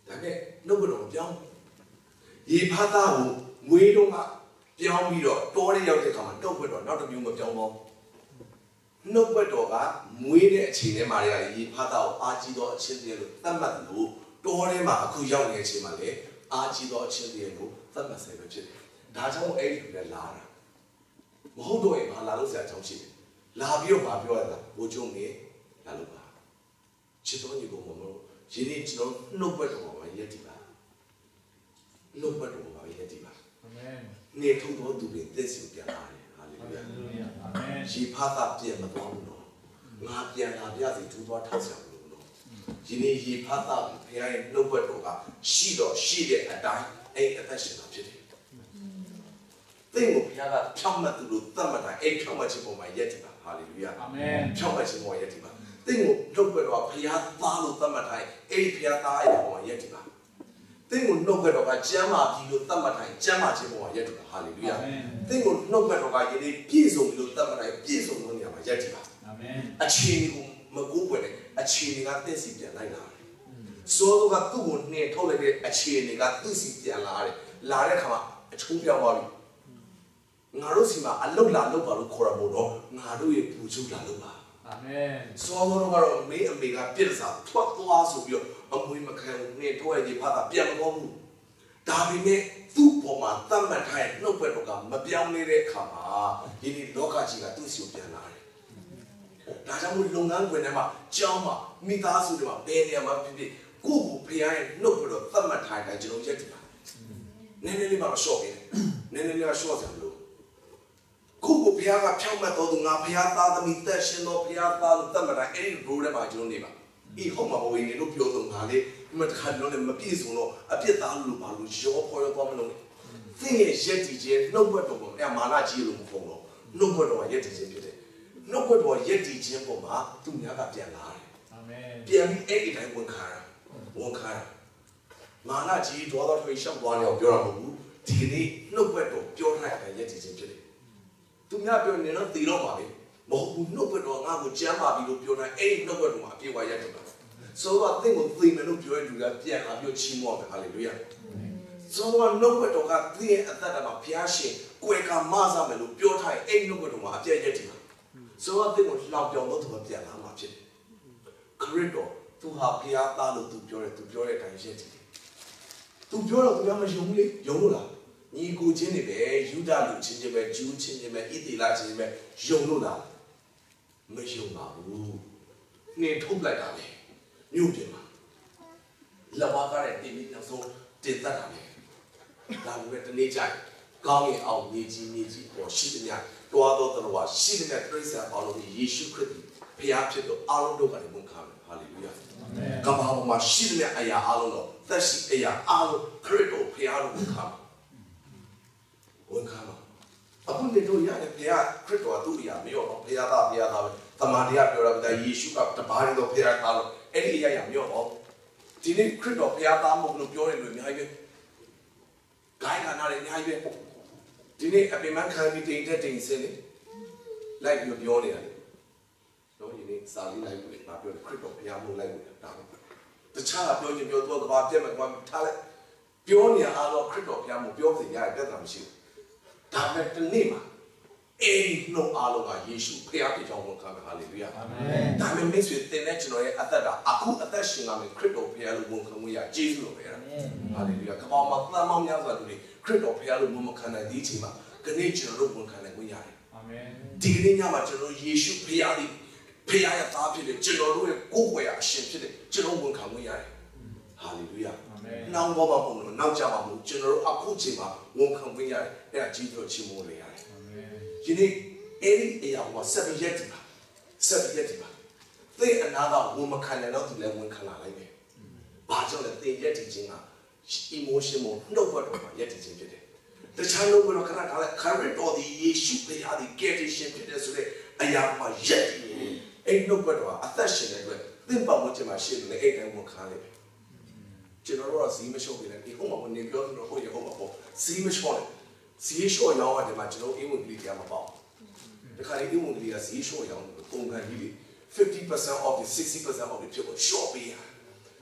ဒါနဲ့နှုတ်ဘတော်ပြောင်းရေဖတ်သားကိုမွေးတော့ကပြောင်းပြီးတော့တောထဲရောက်တဲ့အခါမှာနှုတ်ဘတော်နောက်တစ်မျိုးမပြောင်းတော့နှုတ်ဘတော်ကမွေးတဲ့အချိန်ထဲမှာလေရေဖတ်သားကိုအာကြီးတော့အချင်းတည်းလို့သတ်မှတ်လို့တောထဲမှာအခုရောက်နေတဲ့အချိန်မှာလေအာကြီးတော့အချင်းတည်းလို့သတ်မှတ်ဆဲပဲဖြစ်တယ်ဒါကြောင့်အဲ့ဒီလိုလာတာမဟုတ်တော့ရင်ဘာလာလို့ဆရာကြောင့်ရှိတယ်လာပြီးတော့မပြောရတာဘိုးကျုံနေလာလို့ပါချစ်တော်ညီကောင်မလို့ယနေ့ကျွန်တော်နှုတ်ဘတ်တော်မှာယက်တည်ပါနှုတ်ဘတ်တော်မှာယက်တည်ပါအာမင်နေထုံတော်သူတွေသက်စီပြန်လာတယ်ဟာလေလုယာအာမင်ရှိဖာသာပြန်မသွားဘူးနော်ငါပြန်လာပြစီထူသွားထောက်ဆောင်လို့နော်ယနေ့ရေဖာသာဘုရားရဲ့နှုတ်ဘတ်တော်ကရှိတော့ရှိတဲ့အတိုင်းအဲ့အသက်ရှင်တာဖြစ်တယ်သင်ကိုဘုရားကဖြောင့်မတ်သူလို့သတ်မှတ်တာအဲ့ဖြောင့်မတ်ခြင်းပေါ်မှာယက်တည်ပါဟာလေလုယာအာမင်ဖြောင့်မတ်ခြင်းပေါ်ယက်တည်ပါသင်ကိုနှုတ်ဘတ်တော်ဘုရားသားလို့သတ်မှတ်တိုင်းအဲ့ဒီဘုရားသားရဲ့ပေါ်မှာယက်တည်ပါသင်ကိုနှုတ်ဘတ်တော်ကကျမ်းမာပြီလို့သတ်မှတ်တိုင်းကျမ်းမာခြင်းပေါ်မှာယက်တည်ပါဟာလေလုယာသင်ကိုနှုတ်ဘတ်တော်ကယနေ့ပြည့်စုံပြီလို့သတ်မှတ်တိုင်းပြည့်စုံလို့နေရာမှာယက်တည်ပါအာမင်အခြေအနေကိုမကူးပွင့်တဲ့အခြေအနေကသင်စီပြန်လိုက်လာတယ်ဆိုတော့ကသူ့ကိုနှင်ထုတ်လိုက်တဲ့အခြေအနေကသူ့စီပြန်လာတယ်လာတဲ့အခါမှာအချုံးပြောင်းသွားပြီငါတို့စီမှာအလုတ်လာလုတ်ပါလို့ခေါ်ရမို့တော့ငါတို့ရဲ့ပူချုပ်လာလုတ်ပါအာမင်ဆောတော်ကတော့အမေအမေကပြစ်စားထွက်သွားဆိုပြီးတော့အမွေမခံနဲ့ထွက်ရည်ဖာတာပြန်မသွားဘူးဒါပေမဲ့သူ့ပေါ်မှာတတ်မှတ်ထားတဲ့နှုတ်ဘက်တော်ကမပြောင်းနေတဲ့အခါမှာဒီနေ့လောကကြီးကသူ့စီကိုပြန်လာတယ်ဒါကြောင့်မို့လုပ်ငန်းခွင်ထဲမှာကြောင်းမှာမိသားစုတွေမှာဘယ်နေရာမှာဖြစ်ဖြစ်ကိုယ့်ကိုဖခင်ရဲ့နှုတ်ဘက်တော်တတ်မှတ်ထားတဲ့ကျွန်တော်ရက်တည်ပါနည်းနည်းလေးမှမလျှော့ဘူးနည်းနည်းလေးမှလျှော့စရာမလိုကိုကိုဘုရားကဖြောင့်မတ်တော်သူငါဘုရားသားသမီးသက်ရှင်တော်ဘုရားသားလို့သတ်မှတ်တိုင်းအဲ့ဒီဘိုးထဲမှာကျွန်တော်နေပါအေးဟုတ်မှာဘဝနေလို့ပြောတော့ငါလေမတခါလုံးနဲ့မပြည့်စုံတော့အပြစ်သားလို့ပါလို့ရောဖော်ရောသွားမလို့သင်ရဲ့ရက်တည်ခြင်းနှုတ်ဘတ်တော်ပေါ်အဲ့မာနကြီးလို့မဟုတ်တော့နှုတ်ဘတ်တော်ကရက်တည်ခြင်းဖြစ်တယ်နှုတ်ဘတ်တော်ရက်တည်ခြင်းပေါ်မှာသူများကပြန်လာတယ်အာမင်ပြန်ပြီးအဲ့ဒီတိုင်းဝန်ခံတာဝန်ခံတာမာနကြီးတော်တော်ထွေရှောက်သွားတယ်ပြောတာမဟုတ်ဘူးဒီနေ့နှုတ်ဘတ်တော်ပြောထားတဲ့ရက်တည်ခြင်းဖြစ်တယ်သူများပြောနေတော့တည်တော့ပါလေမဟုတ်ဘူးနှုတ်ဘတ်တော်ငါ့ကိုကြမ်းပါပြီလို့ပြောတိုင်းအဲ့ဒီနှုတ်ဘတ်တော်မှာအပြည့်ဝရတတ်တာဆိုတော့သင်ကိုသိမယ်လို့ပြောရတဲ့လူကပြန်လာပြောချီးမွမ်းမယ်ဟာလေလုယာဆိုတော့နှုတ်ဘတ်တော်ကသင်ရဲ့အသက်တာမှာဘုရားရှင်ကိုယ်ကမဆာမယ်လို့ပြောထားရင်အဲ့ဒီနှုတ်ဘတ်တော်မှာအပြည့်ရတည်တာဆိုတော့သင်ကိုလှောင်ပြောင်းလို့သူကပြန်လာမှာဖြစ်တယ်ခရစ်တော်သူဟာဘုရားသားလို့သူပြောတယ်သူပြောတဲ့အတိုင်းရှင်းတယ်သူပြောတော့သူကမယုံဘူးလေယုံလို့လားညီကိုချင်းတွေပဲယူဒလူချင်းချင်းပဲဂျူးချင်းချင်းပဲဣသေလချင်းချင်းပဲယုံလို့လားမယုံပါဘူးနှင်ထုတ်လိုက်တာလေမြို့ပြင်မှာလက်ဝါးကားတဲ့တင်းပြီးနောက်ဆုံးတင်သက်တာလေဒါလိုပဲတနေ့ကျရင်ကောင်းရင်အောင်နေကြီးနေကြီးပေါ်ရှိတဲ့ညတွားတော့တော်ရှိတဲ့ပြိဿအောင်လို့ယေရှုခရစ်ဘုရားဖြစ်တော့အားလုံးတို့ကလည်းဝန်ခံတယ်ဟာလေလုယာအာမင်ကမ္ဘာပေါ်မှာရှိတဲ့အရာအားလုံးတော့သက်ရှိအရာအားလုံးခရစ်တော်ဘုရားလို့ဝန်ခံဝန်ခံပါအခုနေတော့ရတယ်ဘုရားခရစ်တော်သူ့အရာမရောတော့ဘုရားသားဘုရားသားပဲတမန်တော်ပြောတာကယေရှုကတပါးရတော့ဘုရားသားလို့အဲ့ဒီအရာရမရောတော့ဒီနေ့ခရစ်တော်ဘုရားသားမဟုတ်လို့ပြောတယ်လို့အများကြီးပဲဂိုင်းခါနာတွေအများကြီးပဲဒီနေ့အပင်မခံပြီးတိမ်တက်တိမ်စင်းနေလိုက်ပြီးပြောနေတာလေတော့ဒီနေ့စာလေးလိုက်ပြီးငါပြောတယ်ခရစ်တော်ဘုရားမဟုတ်လိုက်ဘူးဒါပဲတခြားပြောရင်ပြောတော့ကဘာပြတ်မှကွာထားလိုက်ပြောနေအားတော့ခရစ်တော်ဘုရားမပြောစီရတဲ့ပြဿနာမရှိဘူးဒါပေမဲ့ဒီနေ့မှာအဲ့ဒီနှုတ်အားလုံးကယေရှုဖခင်ဖြစ်ကြောင်းဝန်ခံပါဟာလေလုယာအာမင်ဒါပေမဲ့မိတ်ဆွေတင်တဲ့ကျွန်တော်ရဲ့အသက်တာအခုအသက်ရှင်လာမယ်ခရစ်တော်ဖခင်လို့ဝန်ခံမှုရကျေးဇူးတော်ပဲဟာလေလုယာကမ္ဘာမှာသမ်းမောင်းများစွာလူတွေခရစ်တော်ဖခင်လို့ဝန်မခံနိုင်သေးချိန်မှာခဏကျွန်တော်တို့ဝန်ခံနိုင်ခွင့်ရတယ်အာမင်ဒီကနေ့ညမှာကျွန်တော်ယေရှုဖခင်ဒီဖခင်ရဲ့သားဖြစ်တယ်ကျွန်တော်တို့ရဲ့ကိုယ်ွယ်အရှင်ဖြစ်တယ်ကျွန်တော်ဝန်ခံခွင့်ရတယ်ဟာလေလုယာအာမင်နောက်ဘောမှာပုံလို့နောက်ကြမှာမဟုတ်ကျွန်တော်တို့အခုချိန်မှာဝန်ခံခွင့်ရတယ်အဲ့ဒါကြီးတော်ချီးမွမ်းရတယ်ဒီနေ့အဲ့ဒီအရာကိုဆက်ပြီးရက်တည်ပါဆက်ပြီးရက်တည်ပါသင်အနာကဝန်မခံနိုင်တော့သူလည်းဝန်ခံလာလိုက်မယ်။ဘာကြောင့်လဲသင်ရက်တည်ခြင်းက emotion ကိုနှုတ်ဘတ်တော်မှာရက်တည်ခြင်းဖြစ်တယ်။တခြားလို့ဘယ်လိုခဏထားလဲခရစ်တော်ဒီယေရှုဘုရားဒီကယ်တင်ရှင်ဖြစ်တယ်ဆိုတဲ့အရာမှာရက်တည်ရင်အဲ့နှုတ်ဘတ်တော်ကအသက်ရှင်တဲ့အတွက်သင်ပတ်ဝန်းကျင်မှာရှိနေတဲ့အဲ့တိုင်းဝန်ခံလိုက်မယ်။ကျွန်တော်တို့ကစီးမလျှော့ပြီးလဲဒီဟိုမှာနေပြောလို့ဟိုရဟိုမှာပေါ့စီးမလျှော့နဲ့ဈေးလျှော့ရောင်းရတယ်မှာကျွန်တော်အင်္ဂလိပ်ကမပေါ့တခါလေအင်္ဂလိပ်ကဈေးလျှော့ရောင်းပုံခံကြီးလေfifty percent off sixty percent off ဖြစ်ကို short ပေးရ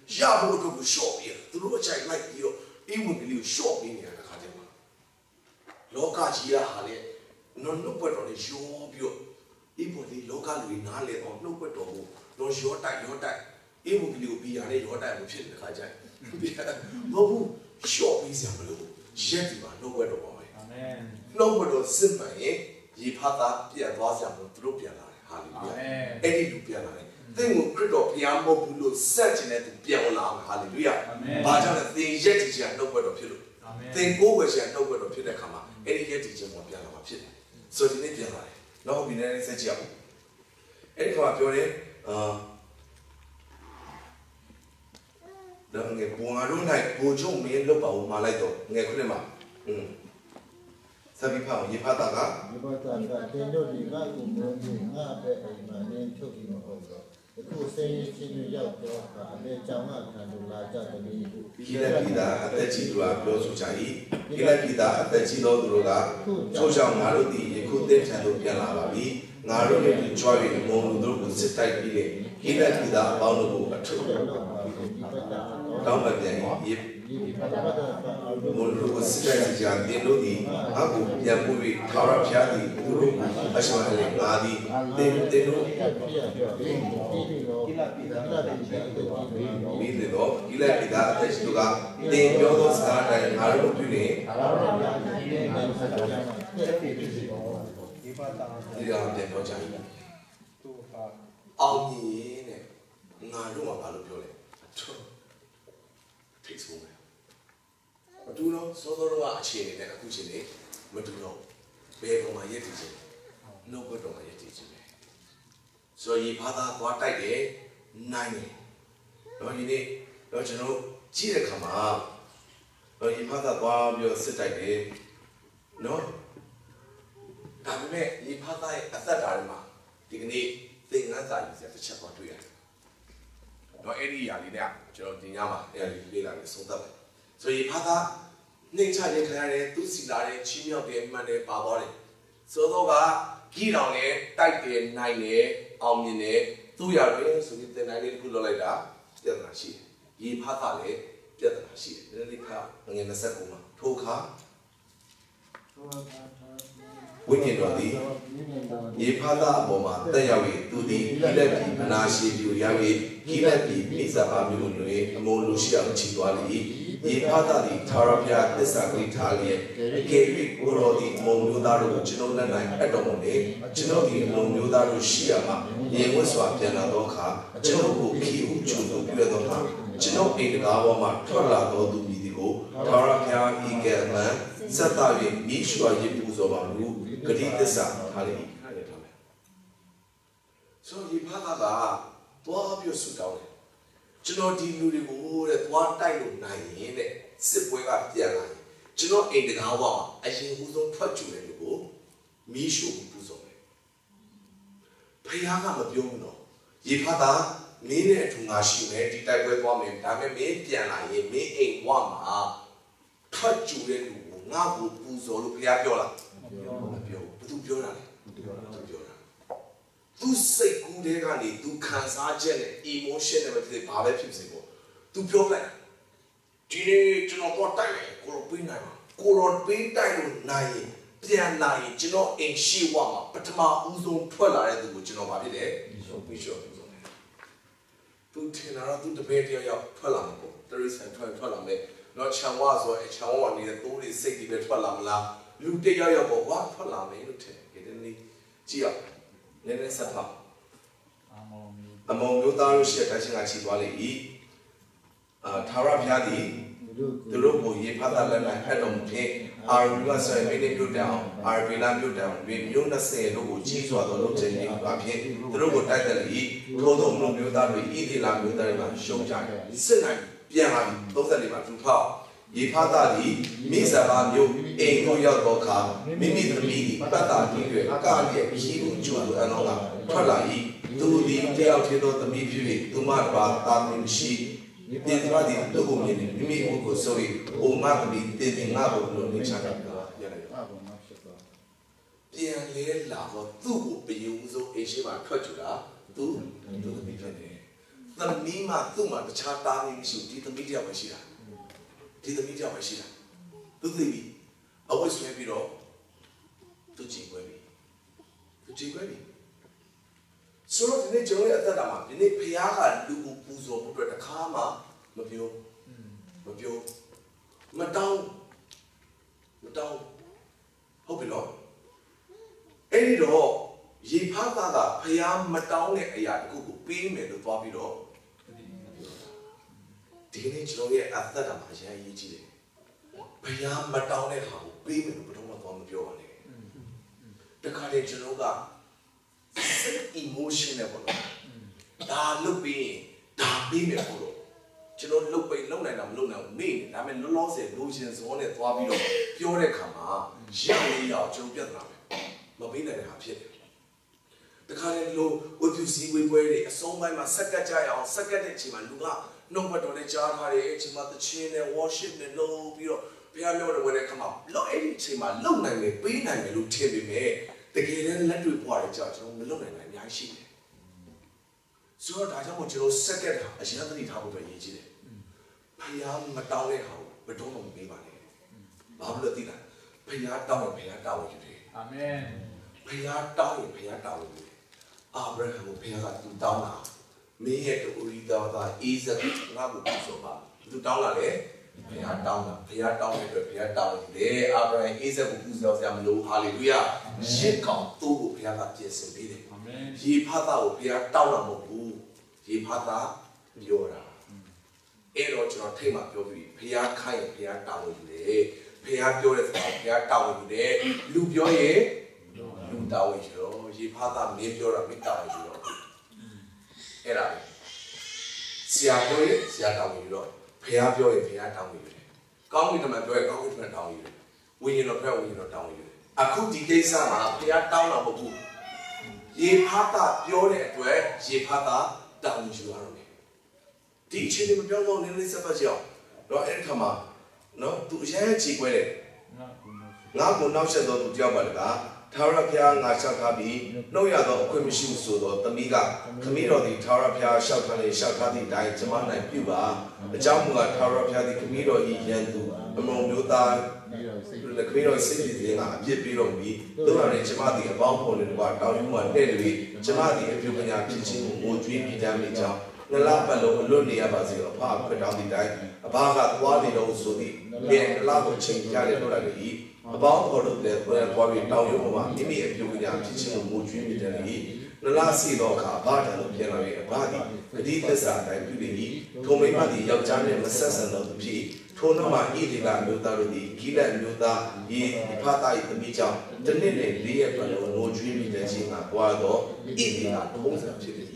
ရဖို့အတွက်ကိုရှော့ပြီးသူတို့အချိုက်လိုက်ပြီးတော့အိမ်ဝင်ကလေးကိုရှော့ပြီးနေတာတစ်ခါတည်းမှာလောကကြီးရဟာလေနော်နှုတ်ပတ်တော်လေးရောပြီးတော့အိမ်ပေါ်လေးလောကလူတွေနားလေအောင်နှုတ်ပတ်တော်ကိုတော့ရောတိုက်ရောတိုက်အိမ်ဝင်ကလေးကိုပြီးရတဲ့ရောတိုက်မှုဖြစ်တဲ့ခါကျရင်မဟုတ်ဘူးရှော့ပြီးစရာမလိုရက်ဒီမှာနှုတ်ပတ်တော်ပါပဲအာမင်နှုတ်ပတ်တော်စစ်မှန်ရင်ရေဖတ်တာပြန်သွားစရာမလိုသူတို့ပြန်လာတယ်ဟာလေလုယာအဲ့ဒီလူပြန်လာတယ်သင်ကိုခရစ်တော်ဘုရားမဟုတ်ဘူးလို့ဆက်ကျင်တဲ့သူပြန်လာမှာဟာလေလုယာဘာကြောင့်လဲသင်ရက်ဒီချာနှုတ်ပတ်တော်ဖြစ်လို့သင်ကိုယ်ဝယ်ချာနှုတ်ပတ်တော်ဖြစ်တဲ့ခါမှာအဲ့ဒီရက်ဒီချာပေါ်ပြန်လာမှာဖြစ်တယ်ဆိုဒီနေ့ပြန်လာတယ်နောက်ဒီနေ့ဆက်ကြည့်အောင်အဲ့ဒီခါမှာပြောတယ်အာတော့ငယ်ဘုံအရုံး၌ဘိုးချုံမင်းလောက်ပါဦးမာလိုက်တော့ငယ်ခုနှစ်မှာอืมသဗ္ဗိဖရေဖတာကရေဖတာကတင်တို့ဒီကကိုဘုံကြီးငါပဲအိမ်မှာနင်းထုတ်ပြီးမဟုတ်တော့အခုစိတ်ချင်းချင်းရောက်တော့အလေကြောင်ကခံလို့လာကြတယ်ဒီလက်ပြည်သားအသက်ကြီးသူကပြောဆိုကြ၏ဒီလက်ပြည်သားအသက်ကြီးသောသူတို့ကချိုးချောင်းငါတို့သည်ယခုတင့်ထံသို့ပြန်လာပါပြီငါတို့လည်းကြွားပြီးမုံလူတို့ကိုစစ်တိုက်ပြီးလေဒီလက်ပြည်သားအပေါင်းတို့ကိုအထုတောင်းပန်ပြန်၏မုံလူကိုစစ်တိုက်ကြတဲ့တို့သည်အခုပြန်ပို့ပြီးထာဝရဘုရားသည်သူတို့အရှောင်းလေးငါသည်တင်တင်တို့မိလေတော့ဒီလက်ပြည်သားအသက်ကြီးသူကတင်ပြောသောစကားတိုင်းငါတို့ပြုနေဒီကောင်တဲ့ပြောကြတယ်အောင်ကြီးနဲ့ငါတို့ကဘာလို့ပြောလဲထိတ်ဆုံးပဲမတူတော့စောစောတော့အခြေအနေနဲ့အခုချိန်နေမတူတော့ဘယ်ကောင်မှရည်တည်ခြင်းနှုတ်ကတော့မှရည်တည်ခြင်းပဲဆိုရင်ဘာသာသွားတိုက်တယ်နိုင်တယ်တော့ဒီနေ့တော့ကျွန်တော်ကြည့်တဲ့ခါမှာတော့ဒီဘာသာသွားပြီးစစ်တိုက်တယ်နော်ဒါပေမဲ့ဒီဘာသာရဲ့အသက်တာတွေမှာဒီကနေ့သင်္ကန်းစာရေးစရာတစ်ချက်တော့တွေ့ရတယ်တော့အဲ့ဒီຢာလေးနဲ့ကျွန်တော်ဒီညမှာအဲ့ဒီလေးလာပြီးဆုံးသက်တယ်ဆိုရင်ဘာသာနှိမ့်ချခြင်းခံရတယ်သူစီလာတယ်ချင်းမြောက်တယ်မှန်တယ်ပါသွားတယ်ဆိုတော့ကကြီးတော်နဲ့တိုက်တယ်နိုင်တယ်အောင်မြင်တယ်သူ့ရတယ်ဆိုပြီးသင်နိုင်လေးတစ်ခုလုပ်လိုက်တာပြဿနာရှိတယ်ရေဘာသာလည်းပြဿနာရှိတယ်ဒီနေ့ခါငွေနှစ်ဆက်ကုန်မှာထိုးခါဝိညာဉ်တော်သည်ရေဖာသာအပေါ်မှာတက်ရောက်၍သူသည်ခိလက်ပြည်မနာရှိပြူရောက်၍ခိလက်ပြည်မိစ္ဆာပါမြို့တွင်အမုံလူရှိအောင်ချီသွားလေ၏ရေဖာသာသည်သာရဖျားသစ္စာဂိထားလျက်အကယ်၍ကိုရောသည်အမုံမျိုးသားတို့ကိုကျွန်ုပ်လက်၌အပ်တော်မူလေကျွန်ုပ်သည်အမုံမျိုးသားတို့ရှိရမှရေဝတ်စွာပြန်လာသောအခါကျွန်ုပ်ကိုခီဦးကျူသောပြုသောအခါကျွန်ုပ်အိမ်တကားပေါ်မှထွက်လာသောသူမည်သည်ကိုသာရဖျားဤကဲ့မှန်ဆက်တာ၍မိရှုအရေးပူဇော်ပါမူဂတိသစ္စာထားလိမ့်မယ်ထားတယ်ထားမယ်ဆိုဒီဘာသာကသွားပြီးဆူတောင်းတယ်ကျွန်တော်ဒီလူတွေကိုတဲ့သွားတိုက်လို့နိုင်ရင်တဲ့စစ်ပွဲကပြန်လာရင်ကျွန်တော်အိမ်တကားဝါအရင်ဦးဆုံးထွက်ကြတယ်လို့ကိုမီးရှို့ပူဇော်တယ်ဖခင်ကမပြောဘူးနော်ရေဖတ်တာမင်းနဲ့အထူငါရှိမယ်ဒီတိုက်ပွဲသွားမယ်ဒါပေမဲ့မင်းပြန်လာရင်မင်းအိမ်ဝါမှာထွက်ကြတဲ့လူကိုငါ့ကိုပူဇော်လို့ဖခင်ပြောလားမပြောဘူးသူပြောတာလေသူပြောတာသူစိတ်ကူးတဲ့ကနေသူခံစားချက်နဲ့ emotion နဲ့ပဲဖြစ်ဘာပဲဖြစ်စေပေါ့သူပြောလိုက်ဒီနေ့ကျွန်တော်တော့တိုက်တယ်ကိုရောပေးနိုင်မှာကိုရောပေးတိုက်လို့နိုင်ရင်ပြန်လာရင်ကျွန်တော်အိမ်ရှိဝမှာပထမဦးဆုံးထွက်လာတဲ့သူကိုကျွန်တော်ဗာဖြစ်တယ်ပြီးရှော့ပြီးဆုံးတယ်သူထင်တာတော့သူတပည့်တယောက်ယောက်ထွက်လာမှာပေါ့တရိစံထွက်ထွက်လာမယ်တော့ခြံဝဆိုအခြံဝနေတဲ့တိုးတွေစိတ်တွေပဲထွက်လာမလားလူတယောက်ယောက်ပေါ့ဝါထွက်လာမယ်လို့ထင်တယ်ဒီနေ့ကြည့်အောင်နည်းနည်းဆက်ပါအမောင်မျိုးသားတို့ရှေ့တိုင်းချင်းကချီသွားလေ၏အာသာရဘုရားသည်သူတို့ကိုရေဖတ်တာလည်းနိုင်ဖတ်တော်မူဖြင့်အာရူကဆိုင်မင်းတို့တောင်အာရဗီလာမြို့တောင်တွင်မြို့နှစ်ဆယ်တို့ကိုကြီးစွာသောလုပ်ခြင်း၏အဖြစ်သူတို့ကိုတိုက်တယ်၏ထို့သောမျိုးမျိုးသားတွေဣသီလာမျိုးသားတွေမှာရှုံးကြတယ်စစ်နိုင်ပြန်လာပြီးသုံးဆက်လေးမှာသူဖောက်ရေဖတ်တာသည်မိစ္ဆာဘာမျိုးအိမ်ကိုရောက်တော့အခါမိမိသမီးသည်ပတ်တာကြီးတွေအကားရဲ့ရှိဦးကျိုးအနောကထွက်လာ၏သူသည်တယောက်တည်းသောသမီးဖြစ်၍သူမဘာတာမင်းရှိတင်သွားသည်သူကိုမြင်မိမိကိုဆိုပြီးအိုမသမီးတင်တင်ငါ့ကိုလို့နေချတာရလိုက်ရောပြန်လေလာတော့သူ့ကိုပယုံစိုးအိမ်ရှိမှထွက်ကြတာသူသူသမီးဖြစ်တယ်သူသမီးမှသူ့မှာတခြားတားမီးမရှိဘူးဒီသမီးတယောက်ပဲရှိတာဒီသမီးတယောက်ပဲရှိတာသူသိပြီအဝတ်ဆွဲပြီးတော့သူကြည်ခွဲပြီသူကြည်ခွဲပြီဆိုတော့ဒီနေ့ကျွန်တော်ရဲ့အသက်တာမှာဒီနေ့ဖခင်ကလူကိုပူဇော်ဖို့အတွက်တစ်ခါမှမပြောမပြောမတောင်းမတောင်းဟုတ်ပြီနော်အဲ့ဒီတော့ရေဖားသားကဖခင်မတောင်းတဲ့အရာတခုကိုပေးမယ်လို့သွားပြီးတော့ဒီနေ့ကျွန်တော်ရဲ့အသက်တာမှာအရင်ရေးကြည့်တယ်ဖခင်မတောင်းတဲ့ဟာကိုပေးမယ်လို့ဘယ်တော့မှသွားမပြောပါနဲ့တခါတည်းကျွန်တော်က emotion နဲ့ပေါ့နော်ဒါလုတ်ပြီးဒါပြီးမယ်ပေါ့လို့ကျွန်တော်လုတ်ပိတ်လုံနိုင်တာမလုံနိုင်ဘူးမေ့နေဒါပေမဲ့လောလောဆယ်လိုချင်စောနဲ့သွားပြီးတော့ပြောတဲ့ခါမှာရလေးရအောင်ကျွန်တော်ပြတ်လာမယ်မပေးနိုင်တဲ့ဟာဖြစ်တယ်တခါတည်းလို့ဝိပုစီဝိပွဲတွေအဆုံးပိုင်းမှာစက္ကတ်ကြရအောင်စက္ကတ်တဲ့အချိန်မှာလူကနှုတ်ဘတ်တော်နဲ့ကြားထားတယ်အချိန်မှာသချင်းနဲ့ worship နဲ့လုပ်ပြီးတော့ဘုရားပြောတဲ့ဝင်တဲ့ခါမှာလို့အဲ့ဒီအချိန်မှာလုံနိုင်မယ်ပေးနိုင်မယ်လို့ထင်ပေမဲ့တကယ်တမ်းလက်တွေ့ပွားတဲ့ကြောင့်ကျွန်တော်မလုပ်နိုင်ဘူးအများကြီးရှိတယ်ဆိုတော့ဒါကြောင့်မို့ကျွန်တော်စက္ကတ်ဟာအရင်သတိထားဖို့အတွက်ရည်ကြီးတယ်ဖခင်မတောင်းတဲ့ဟာကိုဘယ်တော့မှမပေးပါနဲ့ဘာလို့လဲသိလားဖခင်တောင်းရင်ဖခင်တောင်းယူတယ်အာမင်ဖခင်တောင်းရင်ဖခင်တောင်းယူတယ်အာဗြဟံကိုဖခင်ကသူတောင်းတာမင်းရဲ့တူရီတော်သားအိဇက်ငါ့ကိုပူဇော်ပါသူတောင်းလာလေဘုရားတောင်းတာဘုရားတောင်းတဲ့အတွက်ဘုရားတောင်းတယ်အာဗြဟံအိဇက်ကိုပူဇော်စရာမလိုဟာလေလုယာရှစ်ကောင်သူ့ကိုဘုရားကပြင်ဆင်ပေးတယ်အာမင်ယေဖာသားကိုဘုရားတောင်းတာမဟုတ်ဘူးယေဖာသားပြောတာအဲ့တော့ကျွန်တော်ထိတ်မှပြောပြီးဘုရားခိုင်းရင်ဘုရားတောင်းယူတယ်ဘုရားပြောတဲ့စကားဘုရားတောင်းယူတယ်လူပြောရင်လူတောင်းယူတော့ယေဖာသားမင်းပြောတာမင်းတောင်းယူတော့အဲ့ဒါဆရာပြောရင်ဆရာတောင်းယူတော့ဘုရားပြောရင်ဘုရားတောင်းယူတယ်ကောင်းကင်တမန်ပြောရင်ကောင်းကင်တမန်တောင်းယူတယ်ဝိညာဉ်တော်ပြောဝိညာဉ်တော်တောင်းယူတယ်အခုဒီကိစ္စမှာဘုရားတောင်းတာမဟုတ်ဘူးယေဖာသားပြောတဲ့အတွက်ယေဖာသားတောင်းယူရတော့မယ်ဒီအချိန်တွေမပြောတော့နည်းနည်းစပတ်ကြအောင်တော့အဲ့ခါမှာနော်သူအရင်ခြေခွဲတယ်ငါကိုနောက်ဆက်တော့သူတယောက်ပါတကားထာဝရဘုရားငါလျှောက်ထားပြီးနှုတ်ရသောအခွင့်မရှိဘူးဆိုတော့သမီးကခမည်းတော်သည်ထာဝရဘုရားလျှောက်ထားလေလျှောက်ထားသည့်အတိုင်းကျွန်မနိုင်ပြုပါအကြောင်းမူကားထာဝရဘုရားသည်ခမည်းတော်၏ယံသူအမုံမျိုးသားခမည်းတော်စိတ်ကြည်ခြင်းကအပြစ်ပေးတော်မူသို့တော်လည်းကျွန်မသည်အပေါင်းဖော်နေတော့တောင်းယူမှတဲ့တွေကျွန်မသည်အပြုပညာဖြစ်ခြင်းကိုငိုကြွေးပြီးတမ်းမိကြောင်းနလပတ်လုံးအလွတ်နေရပါစေအဖအခွင့်တောင်းသည့်တိုင်းအဘကသွားနေတော့ဆိုသည်မြေနလကိုချိန်ကြတယ်လို့လည်းဤအပေါင်းဖော်လို့တဲ့ဘွယ်ဘွားပြီးတောင်းယူမှမိမိအပြုပညာဖြစ်ခြင်းကိုငိုကြွေးပြီးတမ်းမိနလစီတော့အခါအဘတန်လို့ပြန်လာပြီးအဘသည်ဂတိသစ္စာအတိုင်းပြုပြီးထိုမိမသည်ယောက်ျားနှင့်မဆက်ဆံတော့သူဖြစ်ထိုနောက်မှာဣတိလမျိုးသားတို့သည်ဂိလတ်မျိုးသားဤဖာတာ၏သမီးကြောင့်တနစ်နဲ့လေးရက်ပတ်လုံးငိုကြွေးပြီးတဲ့ချိန်မှာပွားတော့ဣတိလထုံးစံဖြစ်သည်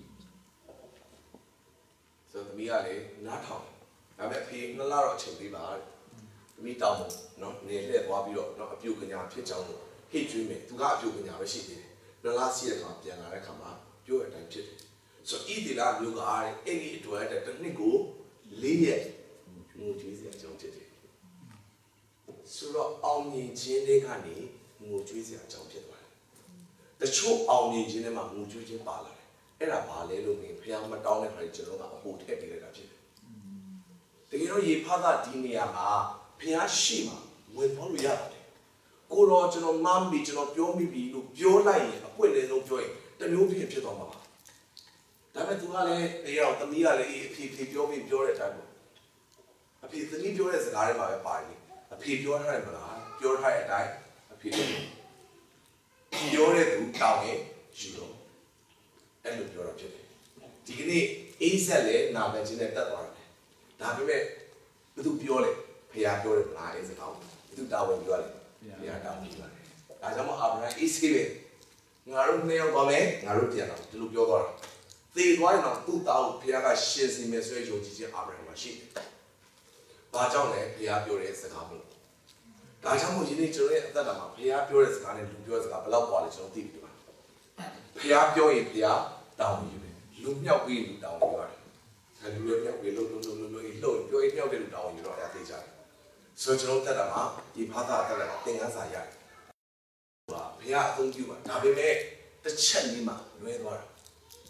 ဆိုသမီးကလေနားထောင်ဒါပေမဲ့ဖေနှစ်လတော့အချိန်ပေးပါသမီးတောင်းနော်နေလှည့်သွားပြီးတော့နော်အပြုတ်ကညာဖြစ်ကြောင်းဟိတ်ကျွေးမယ်သူကအပြုတ်ကညာပဲရှိသေးတယ်နှစ်လစီးတဲ့ခါပြန်လာတဲ့ခါမှာပြောတဲ့အတိုင်းဖြစ်တယ်ဆိုဣတိလမျိုးကအဲ့ဒီအတွက်တနှစ်ကိုလေးရက်ငိုကြွေးစရာအကြောင်းဖြစ်တယ်ဆိုတော့အောင်မြင်ခြင်းတွေကနေငိုကြွေးစရာအကြောင်းဖြစ်သွားတယ်တချို့အောင်မြင်ခြင်းတွေမှာငိုကြွေးခြင်းပါလာတယ်အဲ့ဒါဘာလဲလို့မြင်ဖျားမတောင်းတဲ့ခါကျကျွန်တော်ကအဖို့ထည့်ပေးလိုက်တာဖြစ်တယ်တကယ်တော့ရေဖားသားဒီနေရာမှာဖျားရှိမှာဝင်သွားလို့ရတယ်ကိုတော့ကျွန်တော်မမ်းပြီးကျွန်တော်ပြောမိပြီလို့ပြောလိုက်ရင်အပွင့်လေးလုံးပြောရင်တမျိုးဖြစ်ဖြစ်သွားမှာပါဒါပေမဲ့သူကလည်းတရားသမီးကလည်းအဖေဖေပြောပြီးပြောတဲ့အတိုင်းပေါ့အဖေသမီးပြောတဲ့စကားတွေမှာပဲပါတယ်အဖေပြောထားတယ်မလားပြောထားတဲ့အတိုင်းအဖေပြောတဲ့သူတောင်းရင်ယူတော့အဲ့လိုပြောတာဖြစ်တယ်ဒီကနေ့အေးဆက်လည်းနာမည်ချင်းနဲ့တက်သွားတယ်ဒါပေမဲ့ဘသူပြောလဲဖခင်ပြောတယ်မလားအဲ့စကားကိုဘသူတာဝန်ပြောလဲဖခင်တာဝန်ပြောတယ်ဒါကြောင့်မို့အာဗြဟံအေးဆေးပဲငါတို့နှစ်ယောက်သွားမယ်ငါတို့ပြန်တော့ဒီလိုပြောသွားတာသေသွားရင်တော့သူ့သားကိုဖခင်ကရှင်စီမယ်ဆိုရယုံကြည်ခြင်းအာဗြဟံမှာရှိတယ်ဘာကြောင့်လဲဖခင်ပြောတဲ့စကားမို့ဒါကြောင့်မို့ဒီနေ့ကျွန်တော်ရဲ့အသက်တာမှာဖခင်ပြောတဲ့စကားနဲ့လူပြောတဲ့စကားဘယ်လောက်ကွာလဲကျွန်တော်သိပြီပါဖခင်ပြောရင်ဖခင်တောင်းယူတယ်လူမြောက်ပြီးလူတောင်းယူရတယ်အဲလူမြောက်ပြီးလှုပ်လှုပ်လှုပ်လှုပ်လှုပ်လှုပ်ပြောရင်မြောက်တဲ့လူတောင်းယူတော့အသေးချတယ်ဆိုကျွန်တော်တက်တာမှာဒီဘာသာတက်တာသင်ခန်းစာရတယ်ဟာဘုရားအသုံးပြုပါဒါပေမဲ့တစ်ချက်လေးမှလွဲသွားတာ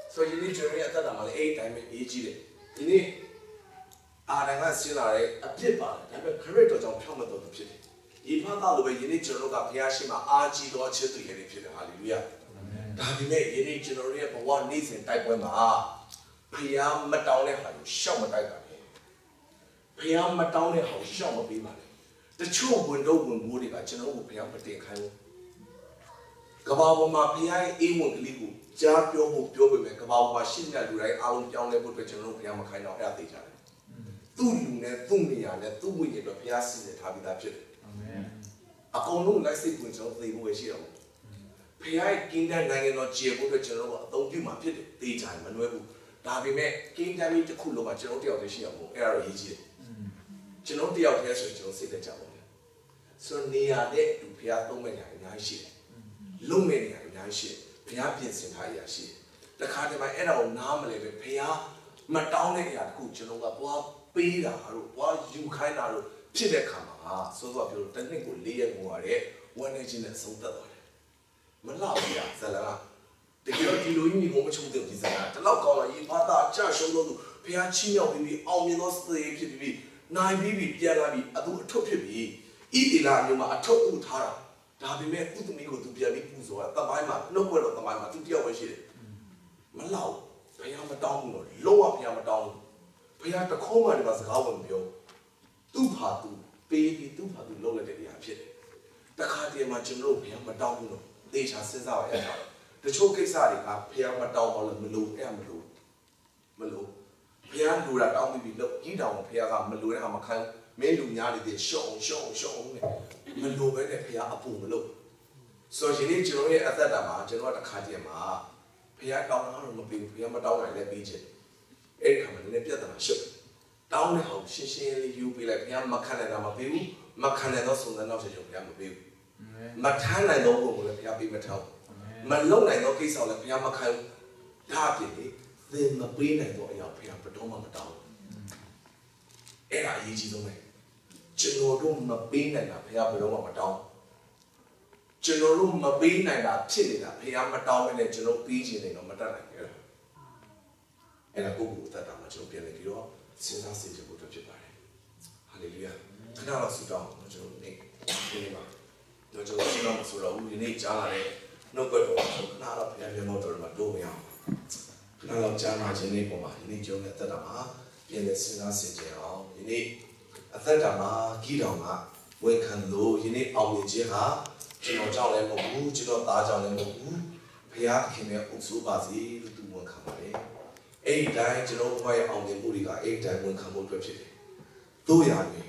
ဆိုရင်ဒီကျွန်တော်ရဲ့အသက်တာမှာလည်းအဲ့ဒီတိုင်းပဲအေးကြီးတယ်ဒီနေ့အာရန်ကဆင်းလာတဲ့အဖြစ်ပါတယ်ဒါပေမဲ့ credit တော့ကြောင့်ဖြောင့်မတော်သူဖြစ်တယ်ဒီဖတ်တာလိုပဲယနေ့ကျွန်တော်တို့ကဘုရားရှိခိုးအားကြီးသောအချက်တွေရဖြစ်တယ်ဟာလေလုယာဒါပေမဲ့ယနေ့ကျွန်တော်တို့ရဲ့ဘဝနေ့စဉ်တိုက်ပွဲမှာဘုရားမတောင်းတဲ့ဟာကိုရှောက်မတိုက်ပါနဲ့ဘုရားမတောင်းတဲ့ဟာကိုရှောက်မပေးပါနဲ့တချို့ဝန်တော့ဝန်မိုးတွေကကျွန်တော်တို့ဘုရားမတင်ခိုင်းဘူးကဘာပေါ်မှာဘုရားရဲ့အိမ်ဝင်ကလေးကိုကြားပြောဖို့ပြောပေမဲ့ကဘာပေါ်မှာရှိနေတဲ့လူတိုင်းအားလုံးပြောင်းလဲဖို့အတွက်ကျွန်တော်တို့ဘုရားမခိုင်းတော့အဲ့ဒါသိကြတယ်သူ့လူနဲ့သူ့နေရာနဲ့သူ့ဝိညာဉ်တော့ဘုရားစီစဉ်ထားပြီးသားဖြစ်တယ်အာမင်အကုန်လုံးလိုက်စိတ်ဝင်ကျွန်တော်သိဖို့ပဲရှိတော့ဘူးဘုရားရဲ့ကင်းတဲ့နိုင်ငံတော်ကျေဖို့အတွက်ကျွန်တော်တို့အသုံးပြုမှာဖြစ်တယ်သိကြတယ်မနှွဲဘူးဒါပေမဲ့ကင်းတဲ့တစ်ခုလုံးမှာကျွန်တော်တယောက်တည်းရှိအောင်မို့အဲ့ဒါတော့ရေးကြည့်တယ်ကျွန်တော်တယောက်တည်းဆိုကျွန်တော်စိတ်သက်ကြပါမယ်ဆိုနေရာတဲ့သူဘုရားသုံးမဲ့နေရာအများကြီးရှိတယ်လုံမဲ့နေရာအများကြီးရှိတယ်ဘုရားပြင်ဆင်ထားရရှိတယ်တခါတည်းမှာအဲ့ဒါကိုနားမလဲပဲဘုရားမတောင်းတဲ့အရာတခုကျွန်တော်ကပွားပေးတာတို့ပွားယူခိုင်းတာတို့ဖြစ်တဲ့ခါမှာဆိုတော့ပြောတနစ်ကို၄ရက်ကိုရတဲ့ဝန်နေချင်းနဲ့ဆုံးသက်သွားတယ်မလောက်ဘူးရဇလာတကယ်တော့ဒီလိုကြီးကိုမချုံတဲ့ဒီဇလာတလောက်ကောင်းလာရေးဖာတာကြရှုံးလို့ဘုရားချီးမြှောက်ပြီးပြီးအောင်မြင်သောစသေဖြစ်ပြီးနိုင်ပြီးပြီးပြန်လာပြီးအတူအထုပ်ဖြစ်ပြီးဣတိလာမျိုးမှာအထုပ်ဥထားတာဒါပေမဲ့ဥသမီးကိုသူပြန်ပြီးပူဇော်တာတမိုင်းမှာနှုတ်ွက်တော့တမိုင်းမှာသူတယောက်ပဲရှိတယ်မလောက်ဘုရားမတောင်းဘူးလို့လုံးဝဘုရားမတောင်းဘူးဘုရားတခေါမှဒီမှာစကားဝင်ပြောသူ့ဟာသူပေးပြီးသူ့ဟာသူလုပ်လိုက်တဲ့အရာဖြစ်တယ်တခါတည်းမှာကျွန်တော်တို့ဘုရားမတောင်းဘူးလို့သေချာစဉ်းစားရတာတချို့ကိစ္စတွေကဘုရားမတောင်းပါလို့မလို့အဲ့မလို့မလို့ဘုရားလူတာတောင်းပြီးလို့ကြီးတောင်ဘုရားကမလို့တဲ့ဟာမခံမင်းလူများနေတဲ့ရှောင်းရှောင်းရှောင်းနဲ့မလို့ပဲနဲ့ဘုရားအပူမလို့ဆိုရင်ဒီကျွန်တော်ရဲ့အသက်တာမှာကျွန်တော်တခါတည်းမှာဘုရားတောင်းတာတော့မပြီးဘူးဘုရားမတောင်းနိုင်လည်းပြီးချင်အဲ့ဒီခါမှာလည်းပြဿနာရှုပ်တောင်းတဲ့ဟောရှင်းရှင်းလေးယူပေးလိုက်ဘုရားမခံနိုင်တာမပေးဘူးမခံနိုင်တော့စုံစမ်းတော့ချက်ဘုရားမပေးဘူးမထမ်းနိုင်တော့ဘုံကိုလည်းဘုရားပေးမထောက်မလုံနိုင်တော့ကိစ္စလည်းဘုရားမခိုင်းဘူးဒါအပြင်လေသင်မပေးနိုင်တော့အရာဘုရားဘယ်တော့မှမတောင်းဘူးအဲ့ဒါအရေးကြီးဆုံးပဲကျွန်တော်တို့မပေးနိုင်တာဘုရားဘယ်တော့မှမတောင်းကျွန်တော်တို့မပေးနိုင်တာဖြစ်နေတာဘုရားမတောင်းဘဲနဲ့ကျွန်တော်ပေးခြင်းတွေတော့မတတ်နိုင်ဘူးအဲ့ဒါကိုယ့်ကိုယ်အသက်တာမှာကျွန်တော်ပြန်နေပြီးတော့စဉ်းစားစိတ်ကြဖို့ဖြစ်ပါတယ်ဟာလေလုယာခဏတော့ဆုတောင်းကျွန်တော်နေဒီနေ့မှာကျွန်တော်ဆုတောင်းဆိုတော့ဦးဒီနေ့ကြားလာတဲ့နှုတ်ကပတ်တော်ကိုခဏတော့ဘုရားမျက်မှောက်တော်မှာတိုးမရအောင်ခဏတော့ကြားလာခြင်းလေးပေါ်မှာဒီနေ့ကျွန်တော်အသက်တာမှာပြန်နေစဉ်းစားစိတ်ကြအောင်ဒီနေ့အသက်တာမှာကြီးတော်ကဝန်ခံလို့ဒီနေ့အောင်မြင်ခြင်းဟာကျွန်တော်ကြောင့်လည်းမဟုတ်ဘူးကျွန်တော်သားကြောင့်လည်းမဟုတ်ဘူးဘုရားခင်ရဲ့အုပ်စိုးပါစေလို့သူဝန်ခံပါတယ်အဲ့ဒီတိုင်းကျွန်တော်ဘဝရဲ့အောင်မြင်မှုတွေကအဲ့ဒီတိုင်းဝန်ခံမှုအတွက်ဖြစ်တယ်တို့ရမယ်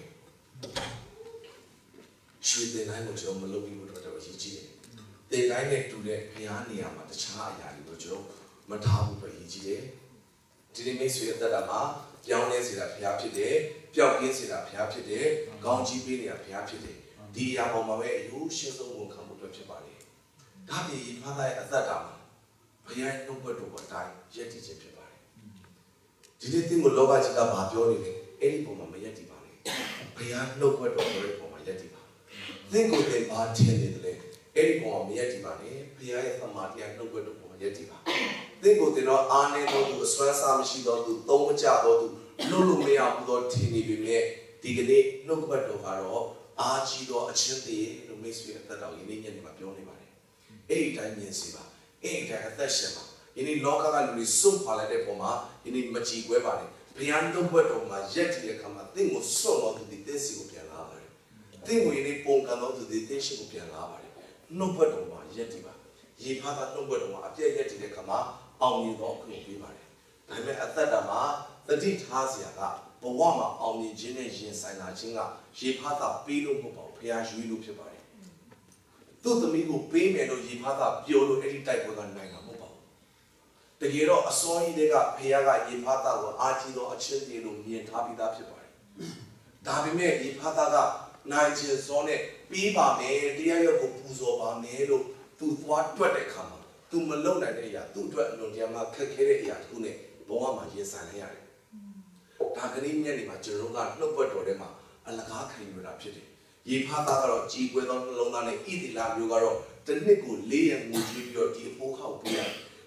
ရွှေတင်တိုင်းကိုကျွန်တော်မလုပ်ဘူးတော့တော်တော်ကြီးကြီးတယ်တင်တိုင်းနဲ့တူတဲ့ဘုရားနေရာမှာတခြားအရာတွေကိုကျွန်တော်မထားဘူးပဲကြီးကြီးတယ်ဒီနေ့မိတ်ဆွေရဲ့တက်တာမှာပြောင်းလဲစေတာဘုရားဖြစ်တယ်ပျောက်ကင်းစေတာဘုရားဖြစ်တယ်ကောင်းကြီးပေးနေတာဘုရားဖြစ်တယ်ဒီအရာပေါ်မှာပဲအယိုးရှင်းဆုံးဝန်ခံမှုအတွက်ဖြစ်ပါလေဒါပြင်ဖားသားရဲ့အသက်တာမှာဘုရားနှုတ်ဘတ်တော်အတိုင်းယက်တည်ခြင်းဖြစ်ပါတယ်ဒီနေ့သင်ကိုလောကကြီးကဘာပြောနေလဲအဲ့ဒီပုံမှာမယက်တည်ပါနဲ့ဘုရားနှုတ်ဘတ်တော်ရဲ့ပုံမှာယက်တည်ပါသင်ကိုလည်းဘာထင်နေတယ်လဲအဲ့ဒီပုံမှာမယက်တည်ပါနဲ့ဘုရားရဲ့သမာတရားနှုတ်ဘတ်တော်ပုံမှာယက်တည်ပါသင်ကိုတင်တော့အာနေတော်သူအစွမ်းစားမရှိတော်သူသုံးမကြတော်သူလို့လို့မရဘူးတော့ထင်နေပြီမြဲဒီကနေ့နှုတ်ဘတ်တော်ကတော့အားကြီးသောအချင်းသေးလို့မိတ်ဆွေအသက်တော်ယနေ့ညနေမှာပြောနေပါတယ်အဲ့ဒီတိုင်းမြင်စီပါအဲ့ဒီတိုင်းအသက်ရှင်ပါယနေ့လောကကလူတွေစွန့်ခွာလိုက်တဲ့ပုံမှာယနေ့မကြည်ကွဲပါနဲ့ဘုရားနှုတ်ဘတ်တော်မှာရက်တည်တဲ့ခါမှာသင်ကိုစွန့်တော်သူဒီတင်းစီကိုပြန်လာပါတယ်သင်ကိုယနေ့ပုံကံတော်သူဒီတင်းစီကိုပြန်လာပါတယ်နှုတ်ဘတ်တော်မှာရက်တည်ပါရေဖားတာနှုတ်ဘတ်တော်မှာအပြည့်ရက်တည်တဲ့ခါမှာအောင်မြင်တော်ခွင့်ပေးပါတယ်ဒါပေမဲ့အသက်တာမှာတတိထားစရာကဘဝမှာအောင်မြင်ခြင်းနဲ့ရင်ဆိုင်လာခြင်းကရေဖားတာပေးလို့မဟုတ်ပါဘူးဘုရားရွေးလို့ဖြစ်ပါတယ်သူ့သမီးကိုပေးမယ်လို့ရေဖားတာပြောလို့အဲ့ဒီတိုက်ပွဲကနိုင်တာမဟုတ်ပါဘူးတကယ်တော့အစောကြီးတွေကဘုရားကရေဖားတာကိုအားကြီးသောအချင်းတွေလို့မြင်ထားပြီးသားဖြစ်ပါတယ်ဒါပေမဲ့ရေဖားတာကနိုင်ခြင်းစောနဲ့ပြီးပါမယ်တရားရုပ်ကိုပူဇော်ပါမယ်လို့သူသွားတွက်တဲ့အခါမှာသူမလုံနိုင်တဲ့အရာသူ့အတွက်အလွန်တရာမှခက်ခဲတဲ့အရာတစ်ခုနဲ့ဘဝမှာရင်ဆိုင်လိုက်ရတယ်ဒါကနေ့ညနေမှာကျွန်တော်ကနှုတ်ဘတ်တော်ထဲမှာအလကားခံယူတာဖြစ်တယ်။ရေဖားသားကတော့ကြီးကွယ်သောနှလုံးသားနဲ့ဣတိလာမျိုးကတော့တစ်နှစ်ကိုလေးရငွေကြည့်ပြီးတော့ဒီအဖိုးခောက်ပေးရတယ်။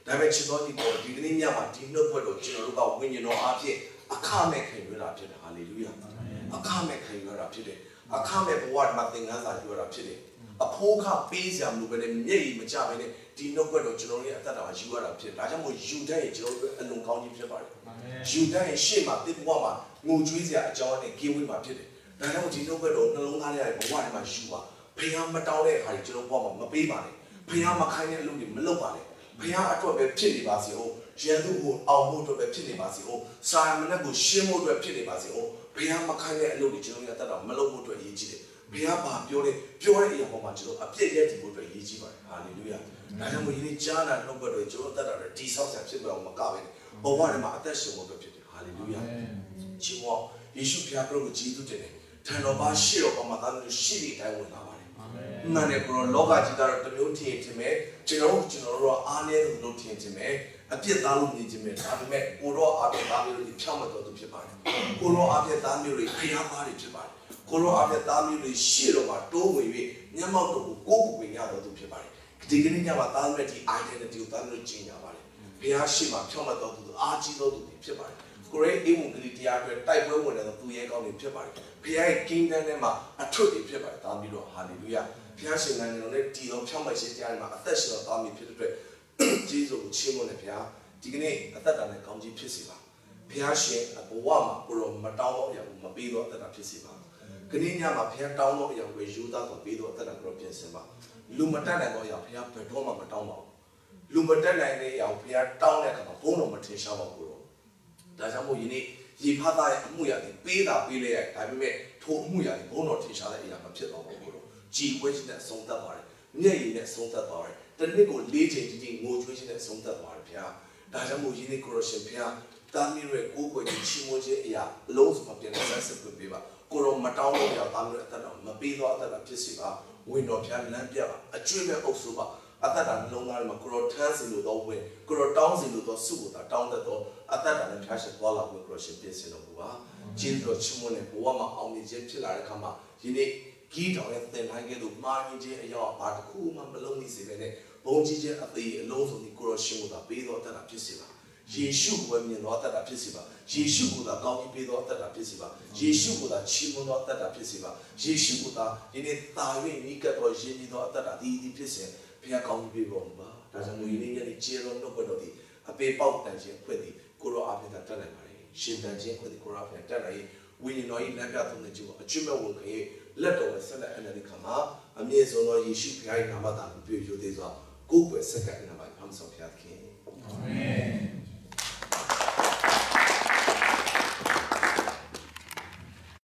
ဒါပေမဲ့ချစ်တော်ညီကိုဒီကနေ့ညမှာဒီနှုတ်ဘက်တော်ကျွန်တော်တို့ကဝိညာဉ်တော်အားဖြင့်အခမဲ့ခံယူရတာဖြစ်တယ်ဟာလေလုယာအခမဲ့ခံယူရတာဖြစ်တယ်အခမဲ့ဘဝမှာသင်ခန်းစာယူရတာဖြစ်တယ်အဖိုးခပေးစရာမလိုပဲနဲ့မျက်ရည်မကျပဲနဲ့ဒီနှုတ်ဘက်တော်ကျွန်တော်တို့ရဲ့အသက်တာမှာယူရတာဖြစ်တယ်ဒါကြောင့်မို့ယူတတ်ရင်ကျွန်တော်တို့အလွန်ကောင်းကြီးဖြစ်ပါတယ်ယူတတ်ရင်ရှေ့မှာသင်ဘဝမှာငိုကြွေးစရာအကြောင်းနဲ့ကင်းဝေးမှာဖြစ်တယ်ဒါကြောင့်ဒီနှုတ်ဘက်တော်နှလုံးသားထဲဘဝထဲမှာယူပါဖခင်မတောင်းတဲ့အခါကျကျွန်တော်ဘဝမှာမပေးပါနဲ့ဖခင်မခိုင်းတဲ့အလုပ်တွေမလုပ်ပါနဲ့ဖခင်အတွက်ပဲဖြစ်နေပါစေဟုတ်ရန်သူကိုအောင်ဖို့အတွက်ပဲဖြစ်နေပါစေဟုတ်စာရမဏေကိုရှင်းဖို့အတွက်ဖြစ်နေပါစေဟုတ်ဘုရားမခိုင်းတဲ့အလုပ်တွေကျွန်တော်ရတတ်တော့မလုပ်ဖို့အတွက်ရည်ကြီးတယ်ဘုရားဘာပြောလဲပြောတဲ့အရာပေါ်မှာကျွန်တော်အပြည့်ရဲ့ဒီဖို့အတွက်ရည်ကြီးပါတယ်ဟာလေလုယာဒါကြောင့်မို့ဒီနေ့ကြားနာနှုတ်ဘက်တွေကျွန်တော်တတ်တာဒီဆောက်ဆံဖြစ်ပေါ်မကပဲဘဝထဲမှာအသက်ရှင်ဖို့အတွက်ဖြစ်တယ်ဟာလေလုယာရှင်မောယေရှုဘုရားကိုကြည်သူတင်တယ်ထံတော်ဘာရှိတော်ပေါ်မှာသားမျိုးရှိတဲ့အတိုင်းဝင်လာပါတယ်မှန်တယ်ဘရောလောကကြီးကတော့တမျိုးထင်ထင်မဲ့ကျွန်တော်ကျွန်တော်တို့အားနည်းလို့လို့ထင်ထင်မဲ့အပြစ်သားလို့နေခြင်းပဲဒါပေမဲ့ကိုရောအပြစ်သားမျိုးတွေဖြောင်းမတော်သူဖြစ်ပါတယ်ကိုရောအပြစ်သားမျိုးတွေဖျားပါတွေဖြစ်ပါတယ်ကိုရောအပြစ်သားမျိုးတွေရှေ့တော်မှာတိုးဝင်၍မျက်မှောက်တော်ကိုကိုးကွယ်ရတော်သူဖြစ်ပါတယ်ဒီကနေ့ညမှာသားမဲ့ဒီ identity ကိုသားမျိုးကျင့်ကြပါတယ်ဘုရားရှိခိုးဖြောင်းမတော်သူအားကြီးတော်သူဖြစ်ပါတယ်ကိုရဲအိမ်မုန်ကလေးတရားတွေတိုက်ပွဲဝင်တဲ့သူရဲ့ကောင်းတွေဖြစ်ပါတယ်ဘုရားရဲ့ kingdom ထဲမှာအထွတ်တွေဖြစ်ပါတယ်သားမျိုးတော်ဟာလေလုယာဘုရားရှင်နိုင်ငံတော်နဲ့တည်တော်ဖြောင်းမခြင်းတရားမှာအသက်ရှင်တော်သားမျိုးဖြစ်တဲ့အတွက်ကျေးဇူးကိုချီးမွမ်းတယ်ဗျာဒီကနေ့အသက်တာနဲ့ကောင်းကြီးဖြစ်စေပါဘုရားရှင်ဘဝမှာကိုရောမတောင်းတော့ရဘူးမပေးတော့အသက်တာဖြစ်စေပါခဏညမှာဘုရားတောင်းတော့အရာကိုယူသားဆိုပေးတော့အသက်တာကိုပြင်ဆင်ပါလူမတတ်နိုင်တော့ရဘုရားဘယ်တော့မှမတောင်းပါဘူးလူမတတ်နိုင်တဲ့အရာကိုဘုရားတောင်းတဲ့အခါမှာဘုန်းတော်မထင်ရှားပါဘူးတော့ဒါကြောင့်မို့ယနေ့ရေဖတ်သားရဲ့အမှုရာတွေပေးတာပေးလိုက်ရဒါပေမဲ့ထိုအမှုရာတွေဘုန်းတော်ထင်ရှားတဲ့အရာမဖြစ်တော့ဘူးတော့ကြည်ဝဲခြင်းနဲ့ဆုံးသက်ပါတယ်မျက်ရည်နဲ့ဆုံးသက်ပါတယ်တနစ်ကိုလေးချိန်ဒီချိန်ငိုကြွေးခြင်းနဲ့ဆုံးသက်ပါတယ်ဗျာဒါကြောင့်မို့ယင်းနေ့ကိုရရှင်ဗျာတာမီရဲ့ကိုကိုကြီးချီးမွမ်းခြင်းအရာအလုံးစုံပြန်ဆက်ဆက်ပေးပါကိုရောမတောင်းလို့ရတာမလို့အသက်တော်မပေးတော့အသက်တာဖြစ်စီပါဝင်တော်ဗျာလမ်းပြပါအကျွေးမဲ့အုပ်စုပါအသက်တာနှလုံးသားထဲမှာကိုရောထမ်းစီလို့တော့ဝင်ကိုရောတောင်းစီလို့တော့စုကိုတောင်းတတ်တော့အသက်တာနဲ့ဖျားရှင်သွားလာဝင်ကိုရရှင်ပြင်ဆင်တော်မူပါကျင်းတော်ချီးမွမ်းတဲ့ဘဝမှာအောင်မြင်ခြင်းဖြစ်လာတဲ့အခါမှာယင်းနေ့ကြီးတော်ရဲ့သင်တိုင်းကဲ့သို့မှားယွင်းခြင်းအရာဘာတစ်ခုမှမလုံးမိစေပဲနဲ့ဘုံကြီးခြင်းအသေးအလုံးစုံဒီကိုရရှင်ကိုသာပေးတော်တတ်တာဖြစ်စေပါယေရှုကိုမြင်တော်တတ်တာဖြစ်စေပါယေရှုကိုသာကောင်းကြီးပေးတော်တတ်တာဖြစ်စေပါယေရှုကိုသာချီးမွမ်းတော်တတ်တာဖြစ်စေပါယေရှုကိုသာဒီနေ့တာ၍နိကတော်ယဉ်ကျေးတော်တတ်တာဒီဒီဖြစ်စေဘုရားကောင်းကြီးပေးတော်မူပါဒါကြောင့်မို့ယနေ့ညနေကျေတော်နှုတ်ပတ်တော်ဒီအပေပေါက်တန်ခြင်းခွင့်ဒီကိုရောအဖေကတတ်နိုင်ပါလေရှင်တန်ခြင်းခွင့်ဒီကိုရောအဖေတတ်နိုင်ဝိညာဉ်တော်၏လမ်းပြသုံးတဲ့ခြင်းကိုအကျွတ်မဲ့ဝင်ခေလက်တော်နဲ့ဆက်လက်အနေနဲ့ခါမှာအမြင့်ဆုံးသောယေရှုခရစ်၏နာမတော်ကိုပြုယူသေးစွာကိုယ်ွယ်ဆက်ကပ်နာမှာဖမ်းဆောင်ဖျားခင်အာမင်